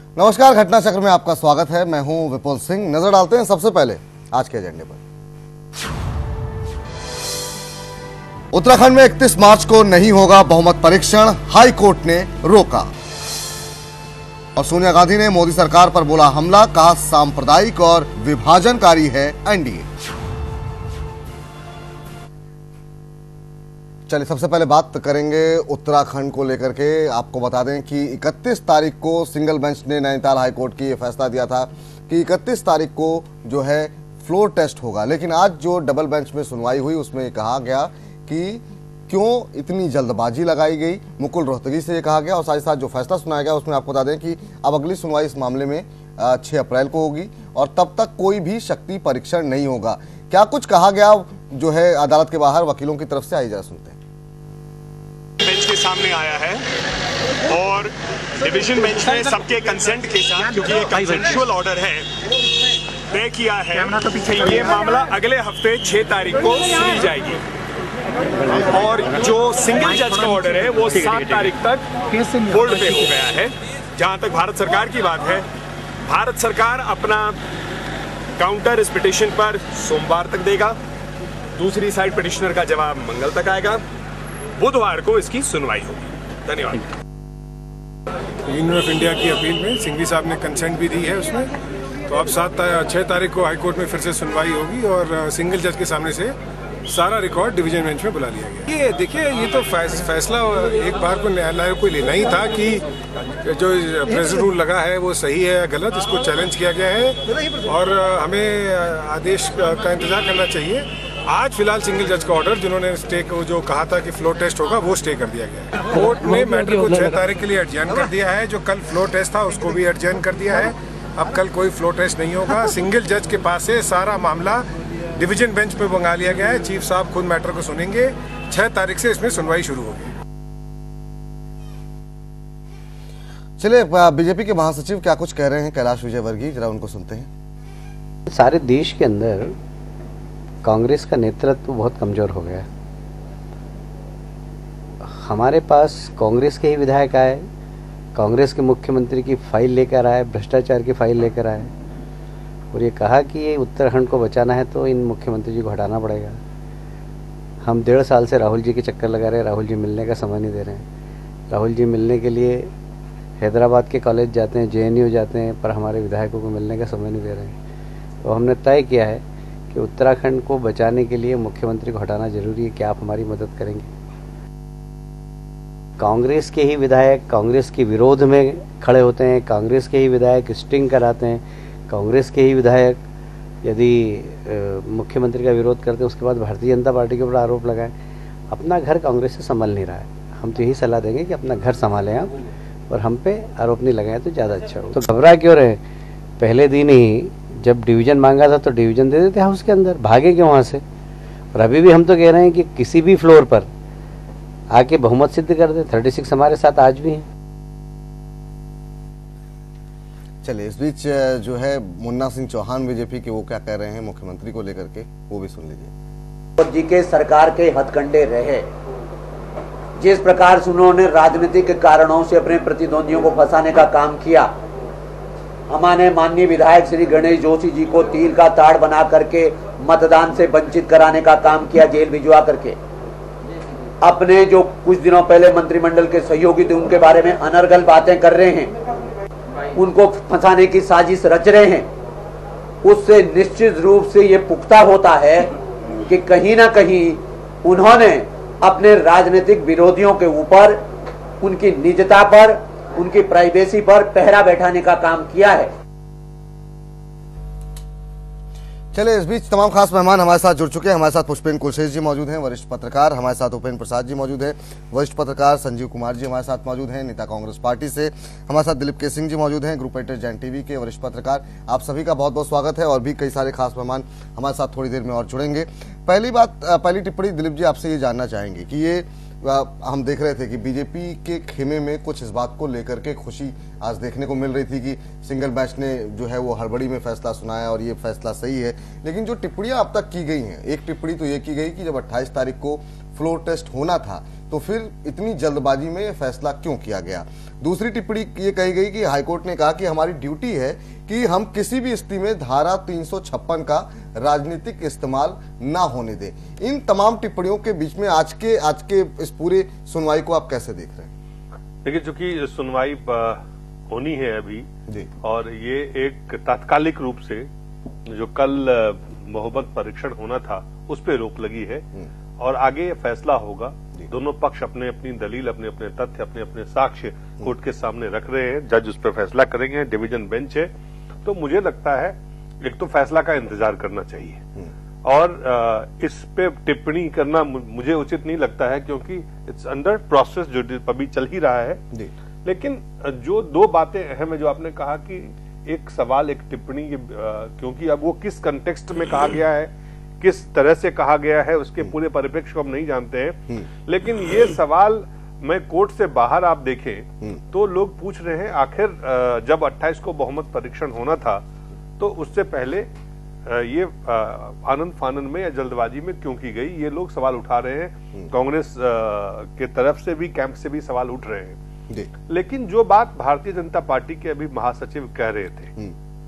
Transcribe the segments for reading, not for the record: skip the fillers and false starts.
नमस्कार, घटना चक्र में आपका स्वागत है। मैं हूं विपुल सिंह। नजर डालते हैं सबसे पहले आज के एजेंडे पर। उत्तराखंड में 31 मार्च को नहीं होगा बहुमत परीक्षण, हाई कोर्ट ने रोका। और सोनिया गांधी ने मोदी सरकार पर बोला हमला, कहा सांप्रदायिक और विभाजनकारी है एनडीए। चलिए सबसे पहले बात करेंगे उत्तराखंड को लेकर के। आपको बता दें कि 31 तारीख को सिंगल बेंच ने नैनीताल हाई कोर्ट की ये फैसला दिया था कि 31 तारीख को जो है फ्लोर टेस्ट होगा, लेकिन आज जो डबल बेंच में सुनवाई हुई उसमें कहा गया कि क्यों इतनी जल्दबाजी लगाई गई। मुकुल रोहतगी से ये कहा गया और साथ ही साथ जो फैसला सुनाया गया उसमें आपको बता दें कि अब अगली सुनवाई इस मामले में 6 अप्रैल को होगी और तब तक कोई भी शक्ति परीक्षण नहीं होगा। क्या कुछ कहा गया जो है अदालत के बाहर वकीलों की तरफ से, आई जरा सुनते हैं। बेंच के सामने आया है और डिवीजन बेंच ने सबके कंसेंट के साथ, क्योंकि ये कंसेंशुअल ऑर्डर है, तय किया है कि ये मामला अगले हफ्ते 6 तारीख को सुनी जाएगी और जो सिंगल जज का ऑर्डर है वो 7 तारीख तक होल्ड पे हो गया है। जहां तक भारत सरकार की बात है, भारत सरकार अपना काउंटर इस पिटीशन पर सोमवार तक देगा, दूसरी साइड पिटिशनर का जवाब मंगल तक आएगा, बुधवार को इसकी सुनवाई होगी। धन्यवाद। यूनियन ऑफ इंडिया की अपील में सिंघवी साहब ने कंसेंट भी दी है उसमें, तो अब 6 तारीख को हाईकोर्ट में फिर से सुनवाई होगी और सिंगल जज के सामने से सारा रिकॉर्ड डिवीजन बेंच में बुला लिया गया। ये देखिए, ये तो फैसला एक बार को न्यायालय को लेना ही था कि जो प्रेजेंट रूल लगा है वो सही है या गलत, इसको चैलेंज किया गया है और हमें आदेश का इंतजार करना चाहिए। आज फिलहाल सिंगल जज का ऑर्डर, जिन्होंने स्टे को जो कहा था कि फ्लोर टेस्ट होगा, वो स्टे कर दिया गया है। कोर्ट ने मैटर को 6 तारीख के लिए एडजर्न कर दिया है। जो कल फ्लोर टेस्ट था उसको भी एडजर्न कर दिया है। अब कल कोई फ्लोर टेस्ट नहीं होगा। सिंगल जज के पास से सारा मामला डिवीजन बेंच पे मंगा लिया गया है। चीफ साहब खुद मैटर को सुनेंगे। 6 तारीख से इसमें सुनवाई शुरू होगी। चलिए बीजेपी के महासचिव क्या कुछ कह रहे हैं, कैलाश विजयवर्गीय, जरा उनको सुनते हैं। सारे देश के अंदर कांग्रेस का नेतृत्व बहुत कमजोर हो गया है। हमारे पास कांग्रेस के ही विधायक आए, कांग्रेस के मुख्यमंत्री की फाइल लेकर आए, भ्रष्टाचार की फाइल लेकर आए और ये कहा कि ये उत्तराखंड को बचाना है तो इन मुख्यमंत्री जी को हटाना पड़ेगा। हम 1.5 साल से राहुल जी के चक्कर लगा रहे हैं, राहुल जी मिलने का समय नहीं दे रहे हैं। राहुल जी मिलने के लिए हैदराबाद के कॉलेज जाते हैं, जेएनयू जाते हैं, पर हमारे विधायकों को मिलने का समय नहीं दे रहे हैं। तो हमने तय किया है कि उत्तराखंड को बचाने के लिए मुख्यमंत्री को हटाना जरूरी है। क्या आप हमारी मदद करेंगे? कांग्रेस के ही विधायक कांग्रेस के विरोध में खड़े होते हैं, कांग्रेस के ही विधायक स्टिंग कराते हैं, कांग्रेस के ही विधायक यदि मुख्यमंत्री का विरोध करते हैं उसके बाद भारतीय जनता पार्टी के ऊपर आरोप लगाएं। अपना घर कांग्रेस से संभल नहीं रहा है। हम तो यही सलाह देंगे कि अपना घर संभालें आप और हम पे आरोप नहीं लगाएं तो ज़्यादा अच्छा हो। तो घबरा क्यों रहे? पहले दिन ही जब डिवीजन मांगा था तो डिवीजन दे देते हाउस के अंदर, भागे क्यों वहाँ से? और अभी भी हम तो कह रहे हैं कि किसी भी फ्लोर पर आके बहुमत सिद्ध कर दे। 36 हमारे साथ आज भी हैं। चलिए इस बीच जो है मुन्ना सिंह चौहान बीजेपी के, वो क्या कह रहे हैं मुख्यमंत्री को लेकर के, वो भी सुन लीजिए। जी के सरकार के हथकंडे रहे, जिस प्रकार से उन्होंने राजनीतिक कारणों से अपने प्रतिद्वंदियों को फंसाने का काम किया, हमारे माननीय विधायक श्री गणेश जोशी जी को तीर का ताड़ बना करके मतदान से वंचित कराने का काम किया, जेल भिजवा करके। अपने जो कुछ दिनों पहले मंत्रिमंडल के सहयोगी थे उनके बारे में अनर्गल बातें कर रहे हैं, उनको फंसाने की साजिश रच रहे हैं। उससे निश्चित रूप से ये पुख्ता होता है कि कहीं ना कहीं उन्होंने अपने राजनीतिक विरोधियों के ऊपर, उनकी निजता पर, उनकी प्राइवेसी पर पहरा बैठाने का काम किया है। चलिए इस बीच तमाम खास मेहमान हमारे साथ जुड़ चुके हैं। हमारे साथ पुष्पेंद्र कुलशेष जी मौजूद हैं, वरिष्ठ पत्रकार। हमारे साथ उपेंद्र प्रसाद जी मौजूद हैं, वरिष्ठ पत्रकार। संजीव कुमार जी हमारे साथ मौजूद हैं, नेता कांग्रेस पार्टी से। हमारे साथ दिलीप के सिंह जी मौजूद हैं, ग्रुप एडिटर जैन टीवी के वरिष्ठ पत्रकार। आप सभी का बहुत बहुत स्वागत है और भी कई सारे खास मेहमान हमारे साथ थोड़ी देर में और जुड़ेंगे। पहली टिप्पणी दिलीप जी आपसे ये जानना चाहेंगे कि ये हम देख रहे थे कि बीजेपी के खेमे में कुछ इस बात को लेकर के खुशी आज देखने को मिल रही थी कि सिंगल बेंच ने जो है वो हड़बड़ी में फैसला सुनाया और ये फैसला सही है। लेकिन जो टिप्पणियां अब तक की गई हैं, एक टिप्पणी तो ये की गई कि जब 28 तारीख को फ्लोर टेस्ट होना था तो फिर इतनी जल्दबाजी में यह फैसला क्यों किया गया। दूसरी टिप्पणी ये कही गई कि हाईकोर्ट ने कहा कि हमारी ड्यूटी है कि हम किसी भी स्थिति में धारा 356 का राजनीतिक इस्तेमाल ना होने दें। इन तमाम टिप्पणियों के बीच में आज के इस पूरे सुनवाई को आप कैसे देख रहे हैं? देखिए, चूंकि सुनवाई होनी है अभी जी, और ये एक तात्कालिक रूप से जो कल मोहब्बत परीक्षण होना था उस पे रोक लगी है और आगे फैसला होगा। दोनों पक्ष अपने अपनी दलील, अपने अपने तथ्य, अपने अपने साक्ष्य कोर्ट के सामने रख रहे हैं। जज उस पर फैसला करेंगे, डिवीजन बेंच है। तो मुझे लगता है एक तो फैसला का इंतजार करना चाहिए और इस पे टिप्पणी करना मुझे उचित नहीं लगता है, क्योंकि इट्स अंडर प्रोसेस, जो अभी चल ही रहा है। लेकिन जो दो बातें अहम है जो आपने कहा कि एक सवाल, एक टिप्पणी, क्योंकि अब वो किस कंटेक्स्ट में कहा गया है, किस तरह से कहा गया है, उसके पूरे परिप्रेक्ष्य को हम नहीं जानते हैं। लेकिन ये सवाल मैं कोर्ट से बाहर आप देखें तो लोग पूछ रहे हैं, आखिर जब 28 को बहुमत परीक्षण होना था तो उससे पहले ये आनंद फानन में या जल्दबाजी में क्यों की गई, ये लोग सवाल उठा रहे हैं। कांग्रेस के तरफ से भी, कैंप से भी सवाल उठ रहे हैं। लेकिन जो बात भारतीय जनता पार्टी के अभी महासचिव कह रहे थे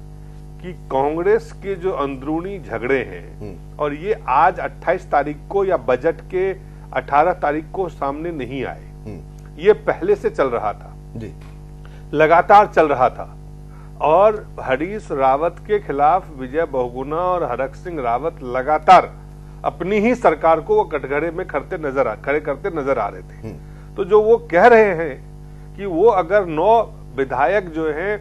कि कांग्रेस के जो अंदरूनी झगड़े हैं और ये आज 28 तारीख को या बजट के 18 तारीख को सामने नहीं आए, ये पहले से चल रहा था, लगातार चल रहा था। और हरीश रावत के खिलाफ विजय बहुगुणा और हरक सिंह रावत लगातार अपनी ही सरकार को वो कटघरे में खड़े करते नजर आ रहे थे। तो जो वो कह रहे हैं कि वो अगर 9 विधायक जो हैं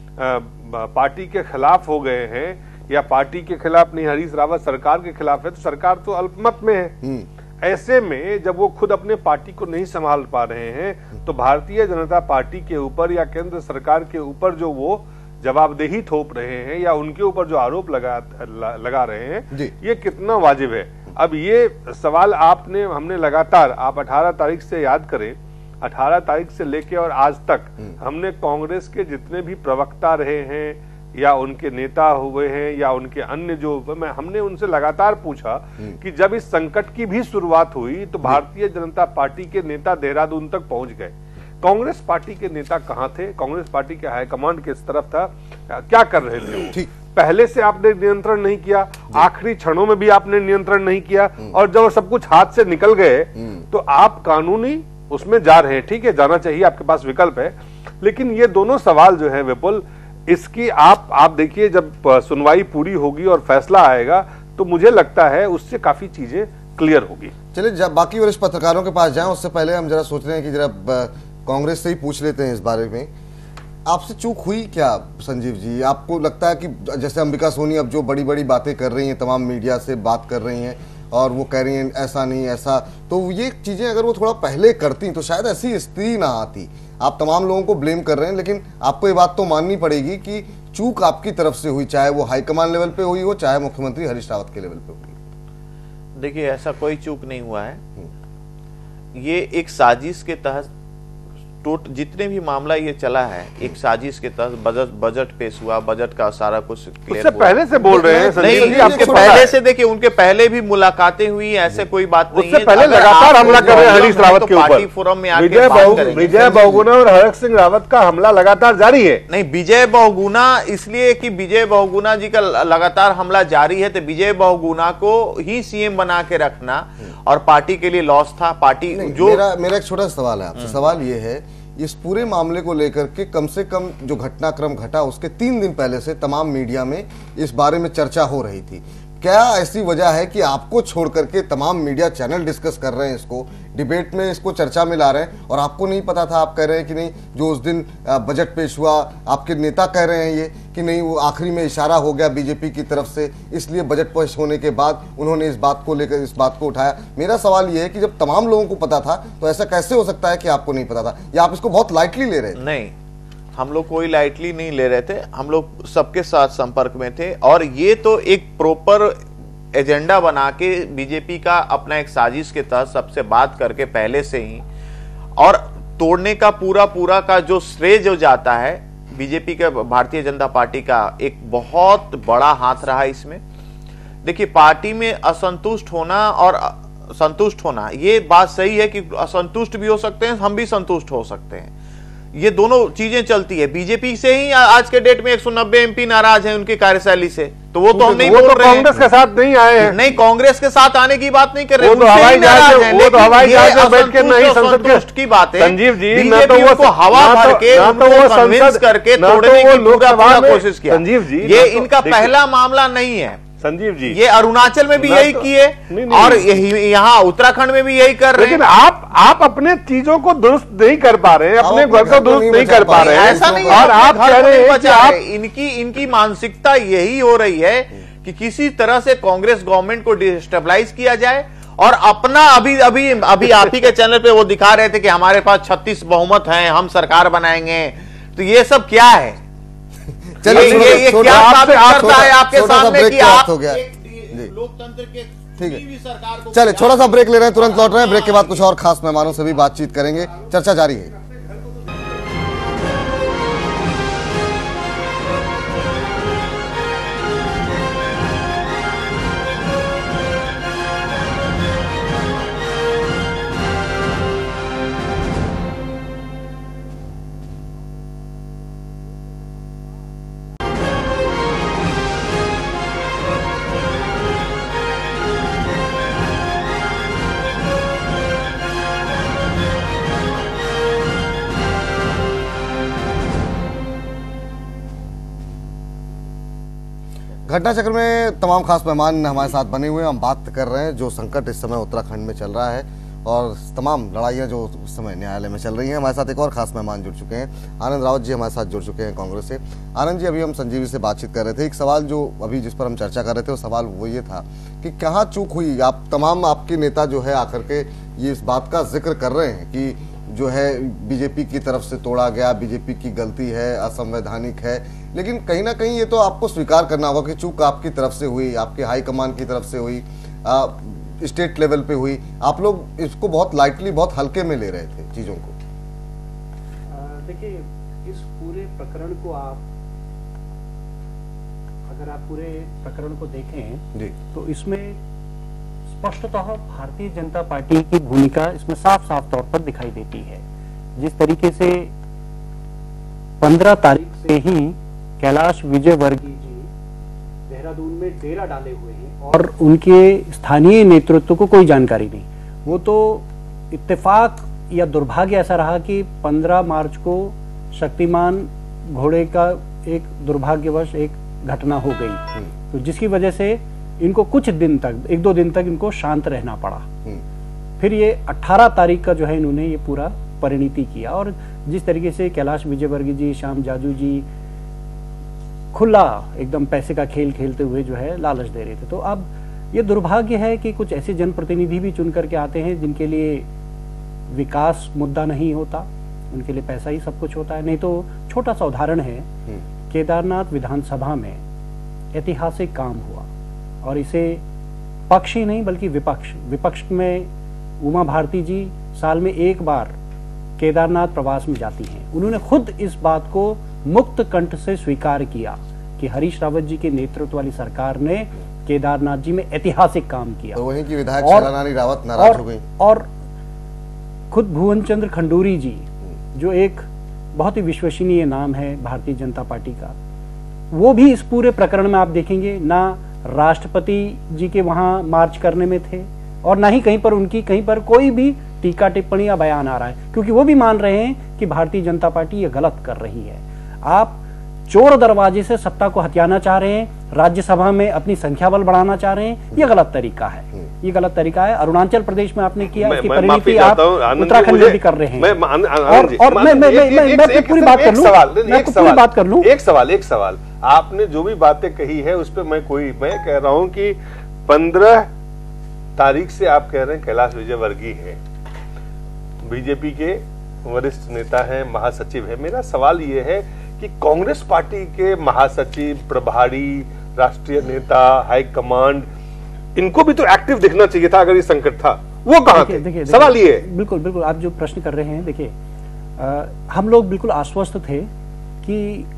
पार्टी के खिलाफ हो गए हैं, या पार्टी के खिलाफ नहीं, हरीश रावत सरकार के खिलाफ है, तो सरकार तो अल्पमत में है। ऐसे में जब वो खुद अपने पार्टी को नहीं संभाल पा रहे हैं तो भारतीय जनता पार्टी के ऊपर या केंद्र सरकार के ऊपर जो वो जवाबदेही थोप रहे हैं या उनके ऊपर जो आरोप लगा रहे हैं, ये कितना वाजिब है। अब ये सवाल हमने लगातार, आप 18 तारीख से याद करें, 18 तारीख से लेके और आज तक हमने कांग्रेस के जितने भी प्रवक्ता रहे हैं या उनके नेता हुए हैं या उनके अन्य जो, हमने उनसे लगातार पूछा कि जब इस संकट की भी शुरुआत हुई तो भारतीय जनता पार्टी के नेता देहरादून तक पहुंच गए, कांग्रेस पार्टी के नेता कहां थे, कांग्रेस पार्टी के हाईकमांड किस तरफ था, क्या कर रहे थे। पहले से आपने नियंत्रण नहीं किया, आखिरी क्षणों में भी आपने नियंत्रण नहीं किया, और जब सब कुछ हाथ से निकल गए तो आप कानूनी उसमें जा रहे हैं। ठीक है, जाना चाहिए, आपके पास विकल्प है। लेकिन ये दोनों सवाल जो है विपुल, इसकी आप देखिए, जब सुनवाई पूरी होगी और फैसला आएगा तो मुझे लगता है उससे काफी चीजें क्लियर होगी। चलिए बाकी वरिष्ठ पत्रकारों के पास जाएं, उससे पहले हम जरा सोच रहे हैं कि जरा कांग्रेस से ही पूछ लेते हैं इस बारे में। आपसे चूक हुई क्या संजीव जी? आपको लगता है कि जैसे अंबिका सोनी अब जो बड़ी बड़ी बातें कर रही हैं, तमाम मीडिया से बात कर रही हैं और वो कह रही हैं ऐसा नहीं ऐसा, तो ये चीजें अगर वो थोड़ा पहले करती तो शायद ऐसी स्थिति ना आती। आप तमाम लोगों को ब्लेम कर रहे हैं, लेकिन आपको ये बात तो माननी पड़ेगी कि चूक आपकी तरफ से हुई, चाहे वो हाईकमान लेवल पे हुई हो, चाहे मुख्यमंत्री हरीश रावत के लेवल पे हुई। देखिए, ऐसा कोई चूक नहीं हुआ है। ये एक साजिश के तहत जितने भी मामला ये चला है, एक साजिश के तहत बजट पेश हुआ, बजट का सारा कुछ क्लियर हुआ। पहले से बोल रहे हैं नहीं, आपके पहले से देखिए, उनके पहले भी मुलाकातें हुई, ऐसे कोई बात नहीं है। पहले लगातार हमला कर रहे हैं हरीश रावत के ऊपर, पार्टी फोरम में आके विजय बहुगुणा और हरक सिंह रावत का हमला लगातार जारी है। नहीं, विजय बहुगुणा इसलिए कि विजय बहुगुणा जी का लगातार हमला जारी है, तो विजय बहुगुणा को ही सीएम बना के रखना और पार्टी के लिए लॉस था। पार्टी जो मेरा एक छोटा सवाल है आपसे, सवाल ये है, इस पूरे मामले को लेकर के कम से कम जो घटनाक्रम घटा उसके 3 दिन पहले से तमाम मीडिया में इस बारे में चर्चा हो रही थी। क्या ऐसी वजह है कि आपको छोड़ करके तमाम मीडिया चैनल डिस्कस कर रहे हैं, इसको डिबेट में, इसको चर्चा में ला रहे हैं, और आपको नहीं पता था? आप कह रहे हैं कि नहीं, जो उस दिन बजट पेश हुआ, आपके नेता कह रहे हैं ये कि नहीं, वो आखिरी में इशारा हो गया बीजेपी की तरफ से, इसलिए बजट पेश होने के बाद उन्होंने इस बात को लेकर इस बात को उठाया। मेरा सवाल ये है कि जब तमाम लोगों को पता था तो ऐसा कैसे हो सकता है कि आपको नहीं पता था, या आप इसको बहुत लाइटली ले रहे थे? नहीं, हम लोग कोई लाइटली नहीं ले रहे थे, हम लोग सबके साथ संपर्क में थे, और ये तो एक प्रॉपर एजेंडा बना के बीजेपी का अपना एक साजिश के तहत सबसे बात करके पहले से ही, और तोड़ने का पूरा का जो श्रेय जो जाता है बीजेपी का, भारतीय जनता पार्टी का एक बहुत बड़ा हाथ रहा इसमें। देखिए, पार्टी में असंतुष्ट होना और संतुष्ट होना, ये बात सही है कि असंतुष्ट भी हो सकते हैं, हम भी संतुष्ट हो सकते हैं, ये दोनों चीजें चलती है। बीजेपी से ही आज के डेट में 190 एमपी नाराज हैं उनकी कार्यशैली से, तो वो तो हम नहीं बोल रहे हैं। कांग्रेस के साथ नहीं आए हैं, नहीं, कांग्रेस के साथ आने की बात नहीं कर रहे, वो तो हवाई जहाज में बैठ के नहीं संसद के की बात है। संजीव जी, बीजेपी उनको हवा भर के उनको कन्विंस करके तोड़ने की पूरा कोशिश किया। संजीव जी, ये इनका पहला मामला नहीं है संजीव जी, ये अरुणाचल में भी यही किए और यहाँ उत्तराखंड में भी यही कर रहे हैं। लेकिन आप अपने चीजों को दुरुस्त नहीं कर पा रहे हैं, अपने घर को दुरुस्त नहीं कर पा रहे हैं, ऐसा नहीं और आप कह रहे हैं कि आप इनकी मानसिकता यही हो रही है कि किसी तरह से कांग्रेस गवर्नमेंट को डिस्टेबलाइज किया जाए और अपना अभी आप ही के चैनल पे वो दिखा रहे थे कि हमारे पास 36 बहुमत हैं, हम सरकार बनाएंगे। तो ये सब क्या है? ये क्या साबित करता है आपके सामने कि आप लोकतंत्र के ठीक है। चले छोटा सा ब्रेक ले रहे हैं, तुरंत लौट रहे हैं। ब्रेक के बाद कुछ और खास मेहमानों से भी बातचीत करेंगे, चर्चा जारी है। घटना चक्र में तमाम खास मेहमान हमारे साथ बने हुए हैं। हम बात कर रहे हैं जो संकट इस समय उत्तराखंड में चल रहा है और तमाम लड़ाइयाँ जो इस समय न्यायालय में चल रही हैं। हमारे साथ एक और खास मेहमान जुड़ चुके हैं, आनंद रावत जी हमारे साथ जुड़ चुके हैं कांग्रेस से। आनंद जी, अभी हम संजीव जी से बातचीत कर रहे थे, एक सवाल जो अभी जिस पर हम चर्चा कर रहे थे वो सवाल वो ये था कि कहाँ चूक हुई। आप तमाम आपके नेता जो है आकर के ये इस बात का जिक्र कर रहे हैं कि जो है बीजेपी की तरफ से तोड़ा गया, बीजेपी की गलती है, असंवैधानिक है, लेकिन कहीं ना कहीं ये तो आपको स्वीकार करना होगा कि चूक आपकी तरफ से हुई, आपके हाईकमान की तरफ से हुई, स्टेट लेवल पे हुई। आप लोग इसको बहुत लाइटली, बहुत हल्के में ले रहे थे चीजों को। देखिए, इस पूरे प्रकरण को अगर आप पूरे प्रकरण को देखें जी, तो इसमें स्पष्टतः भारतीय जनता पार्टी की भूमिका इसमें साफ साफ तौर पर दिखाई देती है। जिस तरीके से 15 तारीख से ही कैलाश विजयवर्गीय जी देहरादून में डेरा डाले हुए हैं और उनके स्थानीय नेतृत्व को कोई जानकारी नहीं। वो तो इत्तेफाक या दुर्भाग्य ऐसा रहा कि 15 मार्च को शक्तिमान घोड़े का एक दुर्भाग्यवश एक घटना हो गई, तो जिसकी वजह से इनको कुछ दिन तक, 1-2 दिन तक इनको शांत रहना पड़ा। फिर ये 18 तारीख का जो है इन्होंने ये पूरा परिणति किया और जिस तरीके से कैलाश विजयवर्गीय जी, श्याम जाजू जी खुला एकदम पैसे का खेल खेलते हुए जो है लालच दे रहे थे। तो अब ये दुर्भाग्य है कि कुछ ऐसे जनप्रतिनिधि भी चुन करके आते हैं जिनके लिए विकास मुद्दा नहीं होता, उनके लिए पैसा ही सब कुछ होता है। नहीं तो छोटा सा उदाहरण है, केदारनाथ विधानसभा में ऐतिहासिक काम हुआ और इसे पक्ष ही नहीं बल्कि विपक्ष में उमा भारती जी साल में एक बार केदारनाथ प्रवास में जाती हैं। उन्होंने खुद इस बात को मुक्त कंठ से स्वीकार किया कि हरीश रावत जी के नेतृत्व वाली सरकार ने केदारनाथ जी में ऐतिहासिक काम किया। तो वहीं की विधायक शैलानी रावत नाराज हो गई और खुद भुवन चंद्र खंडूरी जी, जो एक बहुत ही विश्वसनीय नाम है भारतीय जनता पार्टी का, वो भी इस पूरे प्रकरण में आप देखेंगे ना राष्ट्रपति जी के वहां मार्च करने में थे और ना ही कहीं पर उनकी कहीं पर कोई भी टीका टिप्पणी या बयान आ रहा है, क्योंकि वो भी मान रहे हैं कि भारतीय जनता पार्टी ये गलत कर रही है। आप चोर दरवाजे से सत्ता को हथियाना चाह रहे हैं, राज्यसभा में अपनी संख्या बल बढ़ाना चाह रहे हैं, ये गलत तरीका है। ये गलत तरीका है। अरुणाचल प्रदेश में आपने किया, इसकी परिणति आप उत्तराखंड में भी कर रहे हैं। और मैं पूरी बात कर लूं, एक सवाल आपने जो भी बातें कही है उस पर मैं कह रहा हूं कि 15 तारीख से आप कह रहे हैं कैलाश विजयवर्गीय है, बीजेपी के वरिष्ठ नेता है, महासचिव है। मेरा सवाल ये है कि कांग्रेस पार्टी के महासचिव, प्रभारी, राष्ट्रीय नेता, हाईकमांड, इनको भी तो एक्टिव दिखना चाहिए था अगर ये संकट था। वो कहां थे? सवाल ये है। बिल्कुल आप जो प्रश्न कर रहे हैं, देखिए हम लोग बिल्कुल आश्वस्त थे कि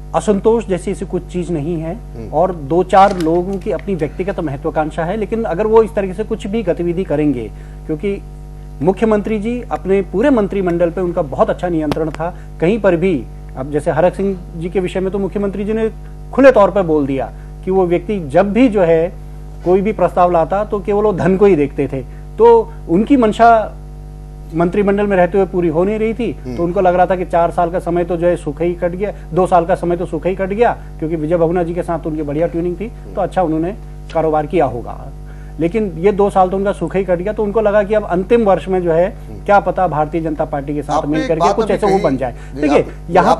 असंतोष जैसी ऐसी कुछ चीज नहीं है और 2-4 लोगों की अपनी व्यक्तिगत महत्वाकांक्षा है, लेकिन अगर वो इस तरीके से कुछ भी गतिविधि करेंगे, क्योंकि मुख्यमंत्री जी अपने पूरे मंत्रिमंडल पे उनका बहुत अच्छा नियंत्रण था, कहीं पर भी, अब जैसे हरक सिंह जी के विषय में तो मुख्यमंत्री जी ने खुले तौर पर बोल दिया कि वो व्यक्ति जब भी जो है कोई भी प्रस्ताव लाता तो केवल वो धन को ही देखते थे, तो उनकी मंशा मंत्रिमंडल में रहते हुए पूरी हो नहीं रही थी, तो उनको लग रहा था कि 4 साल का समय तो जो है सूखा ही कट गया, 2 साल का समय तो सूखा ही कट गया, क्योंकि विजय बहुगुणा जी के साथ उनकी बढ़िया ट्यूनिंग थी, तो अच्छा उन्होंने कारोबार किया होगा। लेकिन ये 2 साल तो उनका सूखा ही कट गया, तो उनको लगा कि अब अंतिम वर्ष में जो है क्या पता भारतीय जनता पार्टी के साथ मिल करके कुछ ऐसे वो बन जाए। देखिए यहाँ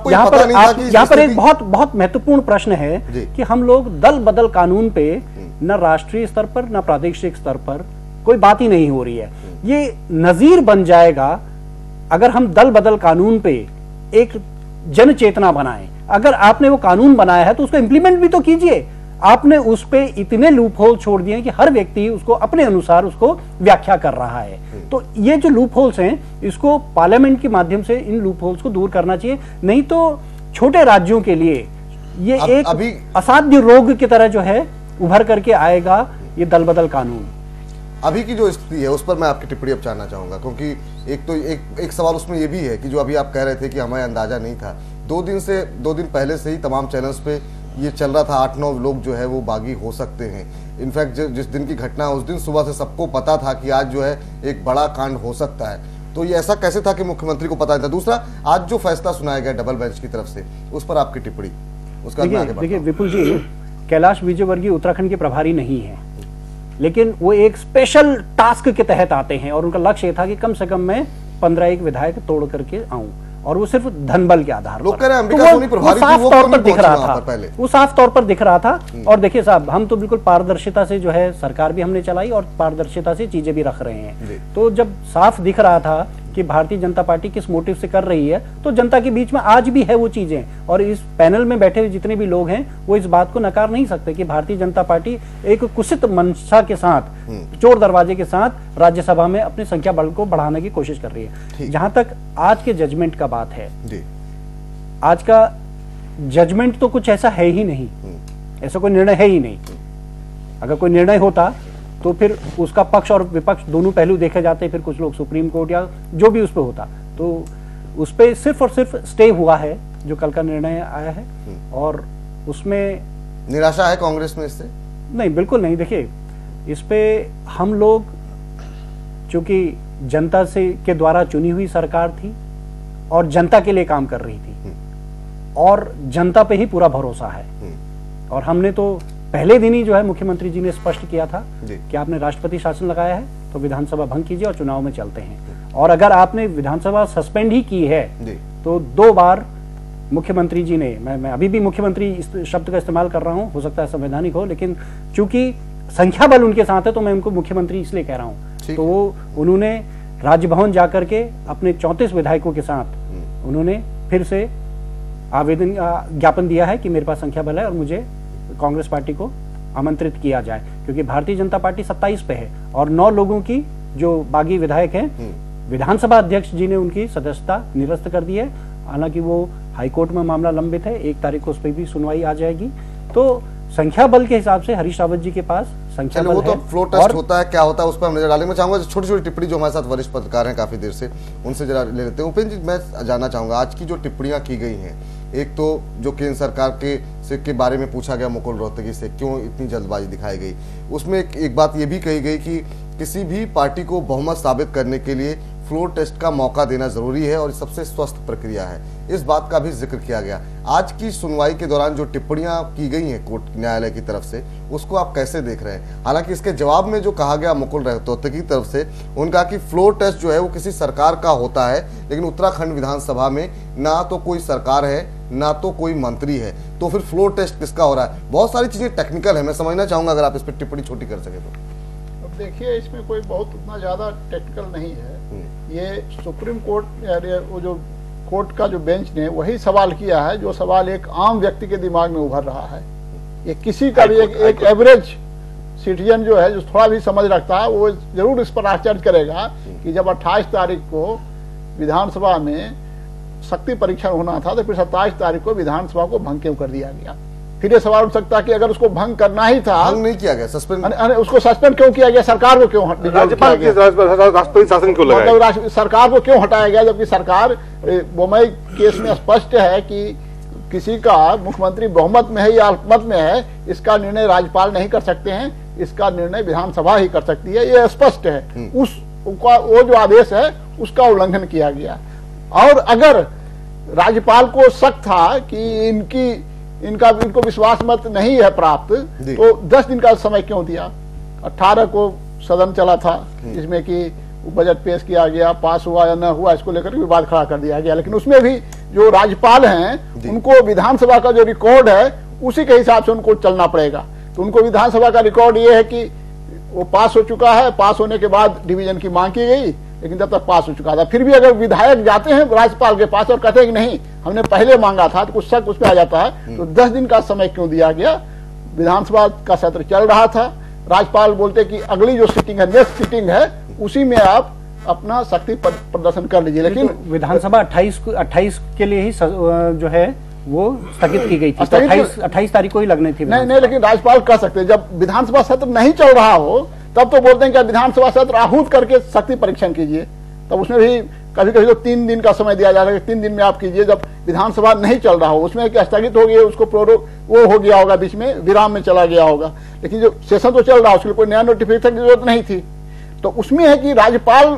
पर एक बहुत महत्वपूर्ण प्रश्न है कि हम लोग दल बदल कानून पे न राष्ट्रीय स्तर पर न प्रादेशिक स्तर पर कोई बात ही नहीं हो रही है। ये नजीर बन जाएगा अगर हम दल बदल कानून पे एक जन चेतना बनाएं। अगर आपने वो कानून बनाया है तो उसको इंप्लीमेंट भी तो कीजिए। आपने उस पे इतने लूप होल छोड़ दिए कि हर व्यक्ति उसको अपने अनुसार उसको व्याख्या कर रहा है। तो ये जो लूप होल्स हैं, इसको पार्लियामेंट के माध्यम से इन लूप होल्स को दूर करना चाहिए, नहीं तो छोटे राज्यों के लिए ये एक असाध्य रोग की तरह जो है उभर करके आएगा ये दल बदल कानून। अभी की जो स्थिति है उस पर मैं आपकी टिप्पणी अब जानना चाहूंगा, क्योंकि एक सवाल उसमें ये भी है कि जो अभी आप कह रहे थे कि हमें अंदाजा नहीं था, 2 दिन पहले से ही तमाम चैनल्स पे ये चल रहा था 8-9 लोग जो है वो बागी हो सकते हैं। इनफैक्ट जिस दिन की घटना है उस दिन सुबह से सबको पता था कि आज जो है एक बड़ा कांड हो सकता है। तो ये ऐसा कैसे था कि मुख्यमंत्री को पता नहीं था? दूसरा, आज जो फैसला सुनाया गया डबल बेंच की तरफ से, उस पर आपकी टिप्पणी, उसका देखिए विपुल जी, कैलाश विजयवर्गीय उत्तराखंड के प्रभारी नहीं है, लेकिन वो एक स्पेशल टास्क के तहत आते हैं और उनका लक्ष्य ये था कि कम से कम मैं 15 विधायक तोड़ करके आऊं, और वो सिर्फ धनबल के आधार पर। लोग कह रहे हैं अंबिका सोनी प्रभारी थी, वो साफ तौर पर दिख रहा था, वो साफ तौर पर दिख रहा था। और देखिए साहब, हम तो बिल्कुल पारदर्शिता से जो है सरकार भी हमने चलाई और पारदर्शिता से चीजें भी रख रहे हैं। तो जब साफ दिख रहा था कि भारतीय जनता पार्टी किस मोटिव से कर रही है, तो जनता के बीच में आज भी है वो चीजें, और इस पैनल में बैठे हुए जितने भी लोग हैं वो इस बात को नकार नहीं सकते कि भारतीय जनता पार्टी एक कुसित मंशा के साथ, चोर दरवाजे के साथ राज्यसभा में अपनी संख्या बल को बढ़ाने की कोशिश कर रही है। जहां तक आज के जजमेंट का बात है, आज का जजमेंट तो कुछ ऐसा है ही नहीं, ऐसा कोई निर्णय है ही नहीं। अगर कोई निर्णय होता तो फिर उसका पक्ष और विपक्ष दोनों पहलू देखे जाते, फिर कुछ लोग सुप्रीम कोर्ट या जो भी उस पर होता, तो उस पर सिर्फ और सिर्फ स्टे हुआ है जो कल का निर्णय आया है। और उसमें निराशा है कांग्रेस में इससे? नहीं, बिल्कुल नहीं। देखिए, इस पे हम लोग, चूंकि जनता से के द्वारा चुनी हुई सरकार थी और जनता के लिए काम कर रही थी, और जनता पे ही पूरा भरोसा है। और हमने तो पहले दिन ही जो है मुख्यमंत्री जी ने स्पष्ट किया था कि आपने राष्ट्रपति शासन लगाया है तो विधानसभा भंग कीजिए और चुनाव में चलते हैं। और अगर आपने विधानसभा सस्पेंड ही की है तो 2 बार मुख्यमंत्री जी ने, मैं अभी भी मुख्यमंत्री इस शब्द का इस्तेमाल कर रहा हूं, हो सकता है संवैधानिक हो, लेकिन चूंकि संख्या बल उनके साथ है तो मैं उनको मुख्यमंत्री इसलिए कह रहा हूं। तो वो उन्होंने राजभवन जाकर के अपने 34 विधायकों के साथ उन्होंने फिर से आवेदन ज्ञापन दिया है कि मेरे पास संख्या बल है और मुझे कांग्रेस पार्टी को आमंत्रित किया जाए, क्योंकि भारतीय जनता पार्टी 27 पे है और 9 लोगों की जो बागी विधायक हैं, विधानसभा अध्यक्ष जी ने उनकी सदस्यता निरस्त कर दी है। हालांकि वो हाईकोर्ट में मामला लंबित है, 1 तारीख को उस पर भी सुनवाई आ जाएगी। तो संख्या बल के हिसाब से हरीश रावत जी के पास संख्या बल वो तो फ्लो टेस्ट होता है, क्या होता है उस पर हम नजर डालेंगे। मैं चाहूंगा छोटी छोटी टिप्पणी जो हमारे साथ वरिष्ठ पत्रकार हैं काफी देर से, उनसे जरा ले लेते हैं। उपेंद्र जी, मैं जानना चाहूंगा आज की जो टिप्पणियां की गई हैं, एक तो जो केंद्र सरकार के बारे में पूछा गया मुकुल रोहतगी से, क्यों इतनी जल्दबाजी दिखाई गई, उसमें एक बात ये भी कही गई कि किसी भी पार्टी को बहुमत साबित करने के लिए फ्लोर टेस्ट का मौका देना जरूरी है और सबसे स्वस्थ प्रक्रिया है, इस बात का भी जिक्र किया गया। आज की सुनवाई के दौरान जो टिप्पणियां की गई हैं कोर्ट न्यायालय की तरफ से, उसको आप कैसे देख रहे हैं? हालांकि इसके जवाब में जो कहा गया मुकुल रोहतगी की तरफ से, उन्होंने कहा कि फ्लोर टेस्ट जो है वो किसी सरकार का होता है, लेकिन उत्तराखंड विधानसभा में ना तो कोई सरकार है ना तो कोई मंत्री है, तो फिर फ्लोर टेस्ट किसका हो रहा है? बहुत सारी चीजें टेक्निकल है, मैं समझना चाहूंगा अगर आप इस पर टिप्पणी छोटी कर सके तो। अब देखिए, इसमें कोई बहुत उतना ज्यादा टेक्निकल नहीं है। ये सुप्रीम कोर्ट, वो जो कोर्ट का जो बेंच ने वही सवाल किया है जो सवाल एक आम व्यक्ति के दिमाग में उभर रहा है। ये किसी का भी एक एवरेज सिटीजन जो है, जो थोड़ा भी समझ रखता है, वो जरूर इस पर आश्चर्य करेगा कि जब 28 तारीख को विधानसभा में शक्ति परीक्षण होना था तो फिर 27 तारीख को विधानसभा को भंग क्यों कर दिया गया? फिर ये सवाल उठ सकता है कि अगर उसको भंग करना ही था, भंग नहीं किया गया, सस्पेंड, उसको सस्पेंड क्यों किया गया? सरकार को क्यों राष्ट्रपति सरकार को क्यों हटाया गया? जबकि सरकार बोमई केस में स्पष्ट है कि किसी का मुख्यमंत्री बहुमत में है या अल्पमत में है, इसका निर्णय राज्यपाल नहीं कर सकते हैं, इसका निर्णय विधानसभा ही कर सकती है, ये स्पष्ट है। वो जो आदेश है उसका उल्लंघन किया गया। और अगर राज्यपाल को शक था कि इनको विश्वास मत नहीं है प्राप्त, तो 10 दिन का समय क्यों दिया? 18 को सदन चला था, जिसमें कि बजट पेश किया गया, पास हुआ या न हुआ इसको लेकर विवाद खड़ा कर दिया गया। लेकिन उसमें भी जो राज्यपाल हैं उनको विधानसभा का जो रिकॉर्ड है उसी के हिसाब से उनको चलना पड़ेगा। तो उनको विधानसभा का रिकॉर्ड ये है कि वो पास हो चुका है, पास होने के बाद डिवीजन की मांग की गई, लेकिन जब तक पास हो चुका था, फिर भी अगर विधायक जाते हैं राज्यपाल के पास और कहते हैं कि नहीं हमने पहले मांगा था, तो कुछ शक उस पर आ जाता है। तो 10 दिन का समय क्यों दिया गया? विधानसभा का सत्र चल रहा था, राज्यपाल बोलते कि अगली जो सिटिंग है, नेक्स्ट सिटिंग है, उसी में आप अपना शक्ति प्रदर्शन कर लीजिए। लेकिन तो विधानसभा 28 के लिए ही जो है वो स्थगित की गई थी, तो 28 तारीख को ही लगनी थी। नहीं, लेकिन राज्यपाल कह सकते जब विधानसभा सत्र नहीं चल रहा हो तब तो बोलते हैं कि विधानसभा सत्र आहूत करके शक्ति परीक्षण कीजिए। तब उसमें भी कभी कभी तो 3 दिन का समय दिया जा रहा है, 3 दिन में आप कीजिए। जब विधानसभा नहीं चल रहा हो, उसमें क्या स्थगित हो गया, उसको वो हो गया होगा, बीच में विराम में चला गया होगा। लेकिन जो सेशन तो चल रहा है उसके लिए कोई नया नोटिफिकेशन की जरूरत नहीं थी। तो उसमें है कि राज्यपाल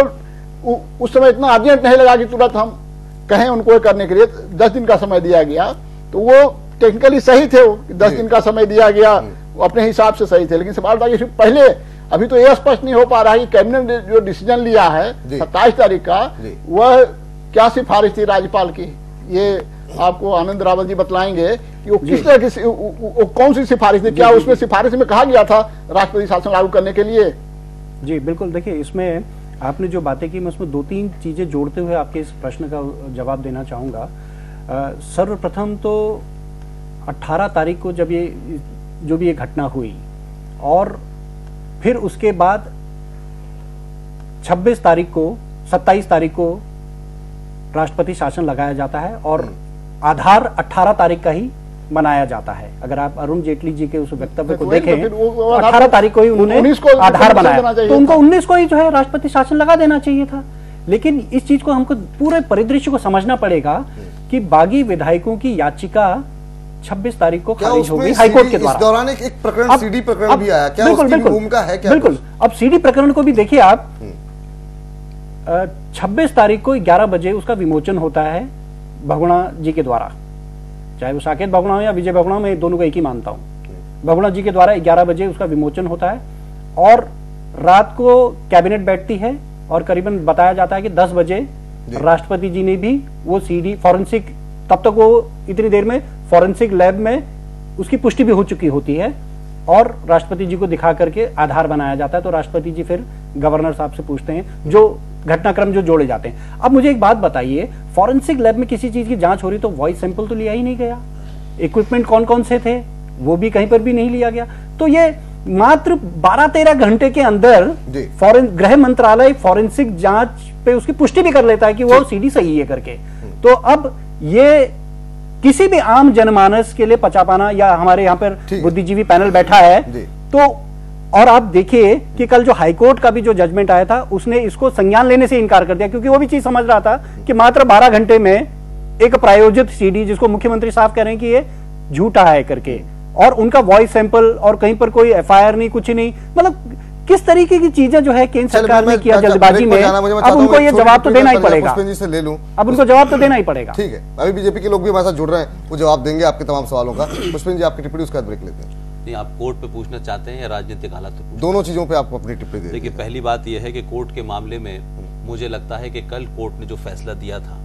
को उस समय इतना अर्जेंट नहीं लगा कि तुरंत हम कहें उनको करने के लिए 10 दिन का समय दिया गया। तो वो टेक्निकली सही थे, वो 10 दिन का समय दिया गया, वो अपने हिसाब से सही थे। लेकिन सवाल था कि पहले अभी तो यह स्पष्ट नहीं हो पा रहा है कि कैबिनेट ने जो डिसीजन लिया है 27 तारीख का, वह क्या सिफारिश थी राज्यपाल की, ये आपको आनंद रावत जी बतलाएंगे कि वो किस तरह की कौन सी सिफारिश थी। क्या उसमें सिफारिश में कहा गया था राष्ट्रपति शासन लागू करने के लिए? जी बिल्कुल, देखिए इसमें आपने जो बातें की, मैं उसमें 2-3 चीजें जोड़ते हुए आपके इस प्रश्न का जवाब देना चाहूंगा। सर्वप्रथम तो 18 तारीख को जब ये घटना हुई और फिर उसके बाद 27 तारीख को राष्ट्रपति शासन लगाया जाता है और आधार 18 तारीख का ही बनाया जाता है। अगर आप अरुण जेटली जी के उस वक्तव्य को देखें तो 18 तारीख को ही उन्होंने आधार बनाया, तो उनको 19 को ही जो है राष्ट्रपति शासन लगा देना चाहिए था। लेकिन इस चीज को हमको पूरे परिदृश्य को समझना पड़ेगा कि बागी विधायकों की याचिका 26 तारीख को खारिज हो गई हाईकोर्ट के द्वारा। इस दौरान एक प्रकरण सीडी प्रकरण भी आया, क्या उसकी भूमिका है क्या? बिल्कुल, अब सीडी प्रकरण को भी देखिए आप, 26 तारीख को 11 बजे उसका विमोचन होता है भगुणा जी के द्वारा, चाहे वो साकेत भगुणा हो या विजय भगुणा, मैं दोनों को एक ही मानता हूं। भगुणा जी के द्वारा 11 बजे उसका विमोचन होता है और रात को कैबिनेट बैठती है और करीबन बताया जाता है कि 10 बजे राष्ट्रपति जी ने भी वो सीडी फॉरेंसिक, तब तक वो इतनी देर में फॉरेंसिक लैब में उसकी पुष्टि भी हो चुकी होती है और राष्ट्रपति जी को दिखा करके आधार बनाया जाता है। तो राष्ट्रपति जी फिर गवर्नर साहब से पूछते हैं, जो घटनाक्रम जो जोड़े जाते हैं। अब मुझे एक बात बताइए, फॉरेंसिक लैब में किसी चीज की जांच हो रही तो वॉइस सैंपल तो लिया ही नहीं गया, इक्विपमेंट कौन कौन से थे वो भी कहीं पर भी नहीं लिया गया। तो ये मात्र 12-13 घंटे के अंदर गृह मंत्रालय फॉरेंसिक जांच पे उसकी पुष्टि भी कर लेता है कि वो सीडी सही है करके। तो अब ये किसी भी आम जनमानस के लिए पचा पाना, या हमारे यहाँ पर बुद्धिजीवी पैनल बैठा है तो, और आप देखिए कि कल जो हाईकोर्ट का भी जो जजमेंट आया था उसने इसको संज्ञान लेने से इनकार कर दिया, क्योंकि वो भी चीज समझ रहा था कि मात्र 12 घंटे में एक प्रायोजित सीडी, जिसको मुख्यमंत्री साहब कह रहे हैं कि ये झूठा है करके, और उनका वॉइस सैंपल और कहीं पर कोई एफआईआर नहीं, कुछ नहीं, मतलब किस तरीके की चीजें जो है केंद्र सरकार ने किया जल्दबाजी में। अब उनको ये जवाब तो देना ही पड़ेगा, अब उनको जवाब तो देना ही पड़ेगा। ठीक है, अभी बीजेपी के लोग भी हमारे साथ जुड़ रहे हैं, वो जवाब देंगे आपके तमाम सवालों का। पुष्पेंद्र जी, आपकी टिप्पणी उसका ब्रेक लेते हैं। नहीं, आप कोर्ट पे पूछना चाहते हैं या राजनीतिक हालात पे? दोनों चीजों पे आपको अपनी टिप्पणी दे। देखिए, पहली बात यह है कि कोर्ट के मामले में मुझे लगता है कि कल कोर्ट ने जो फैसला दिया था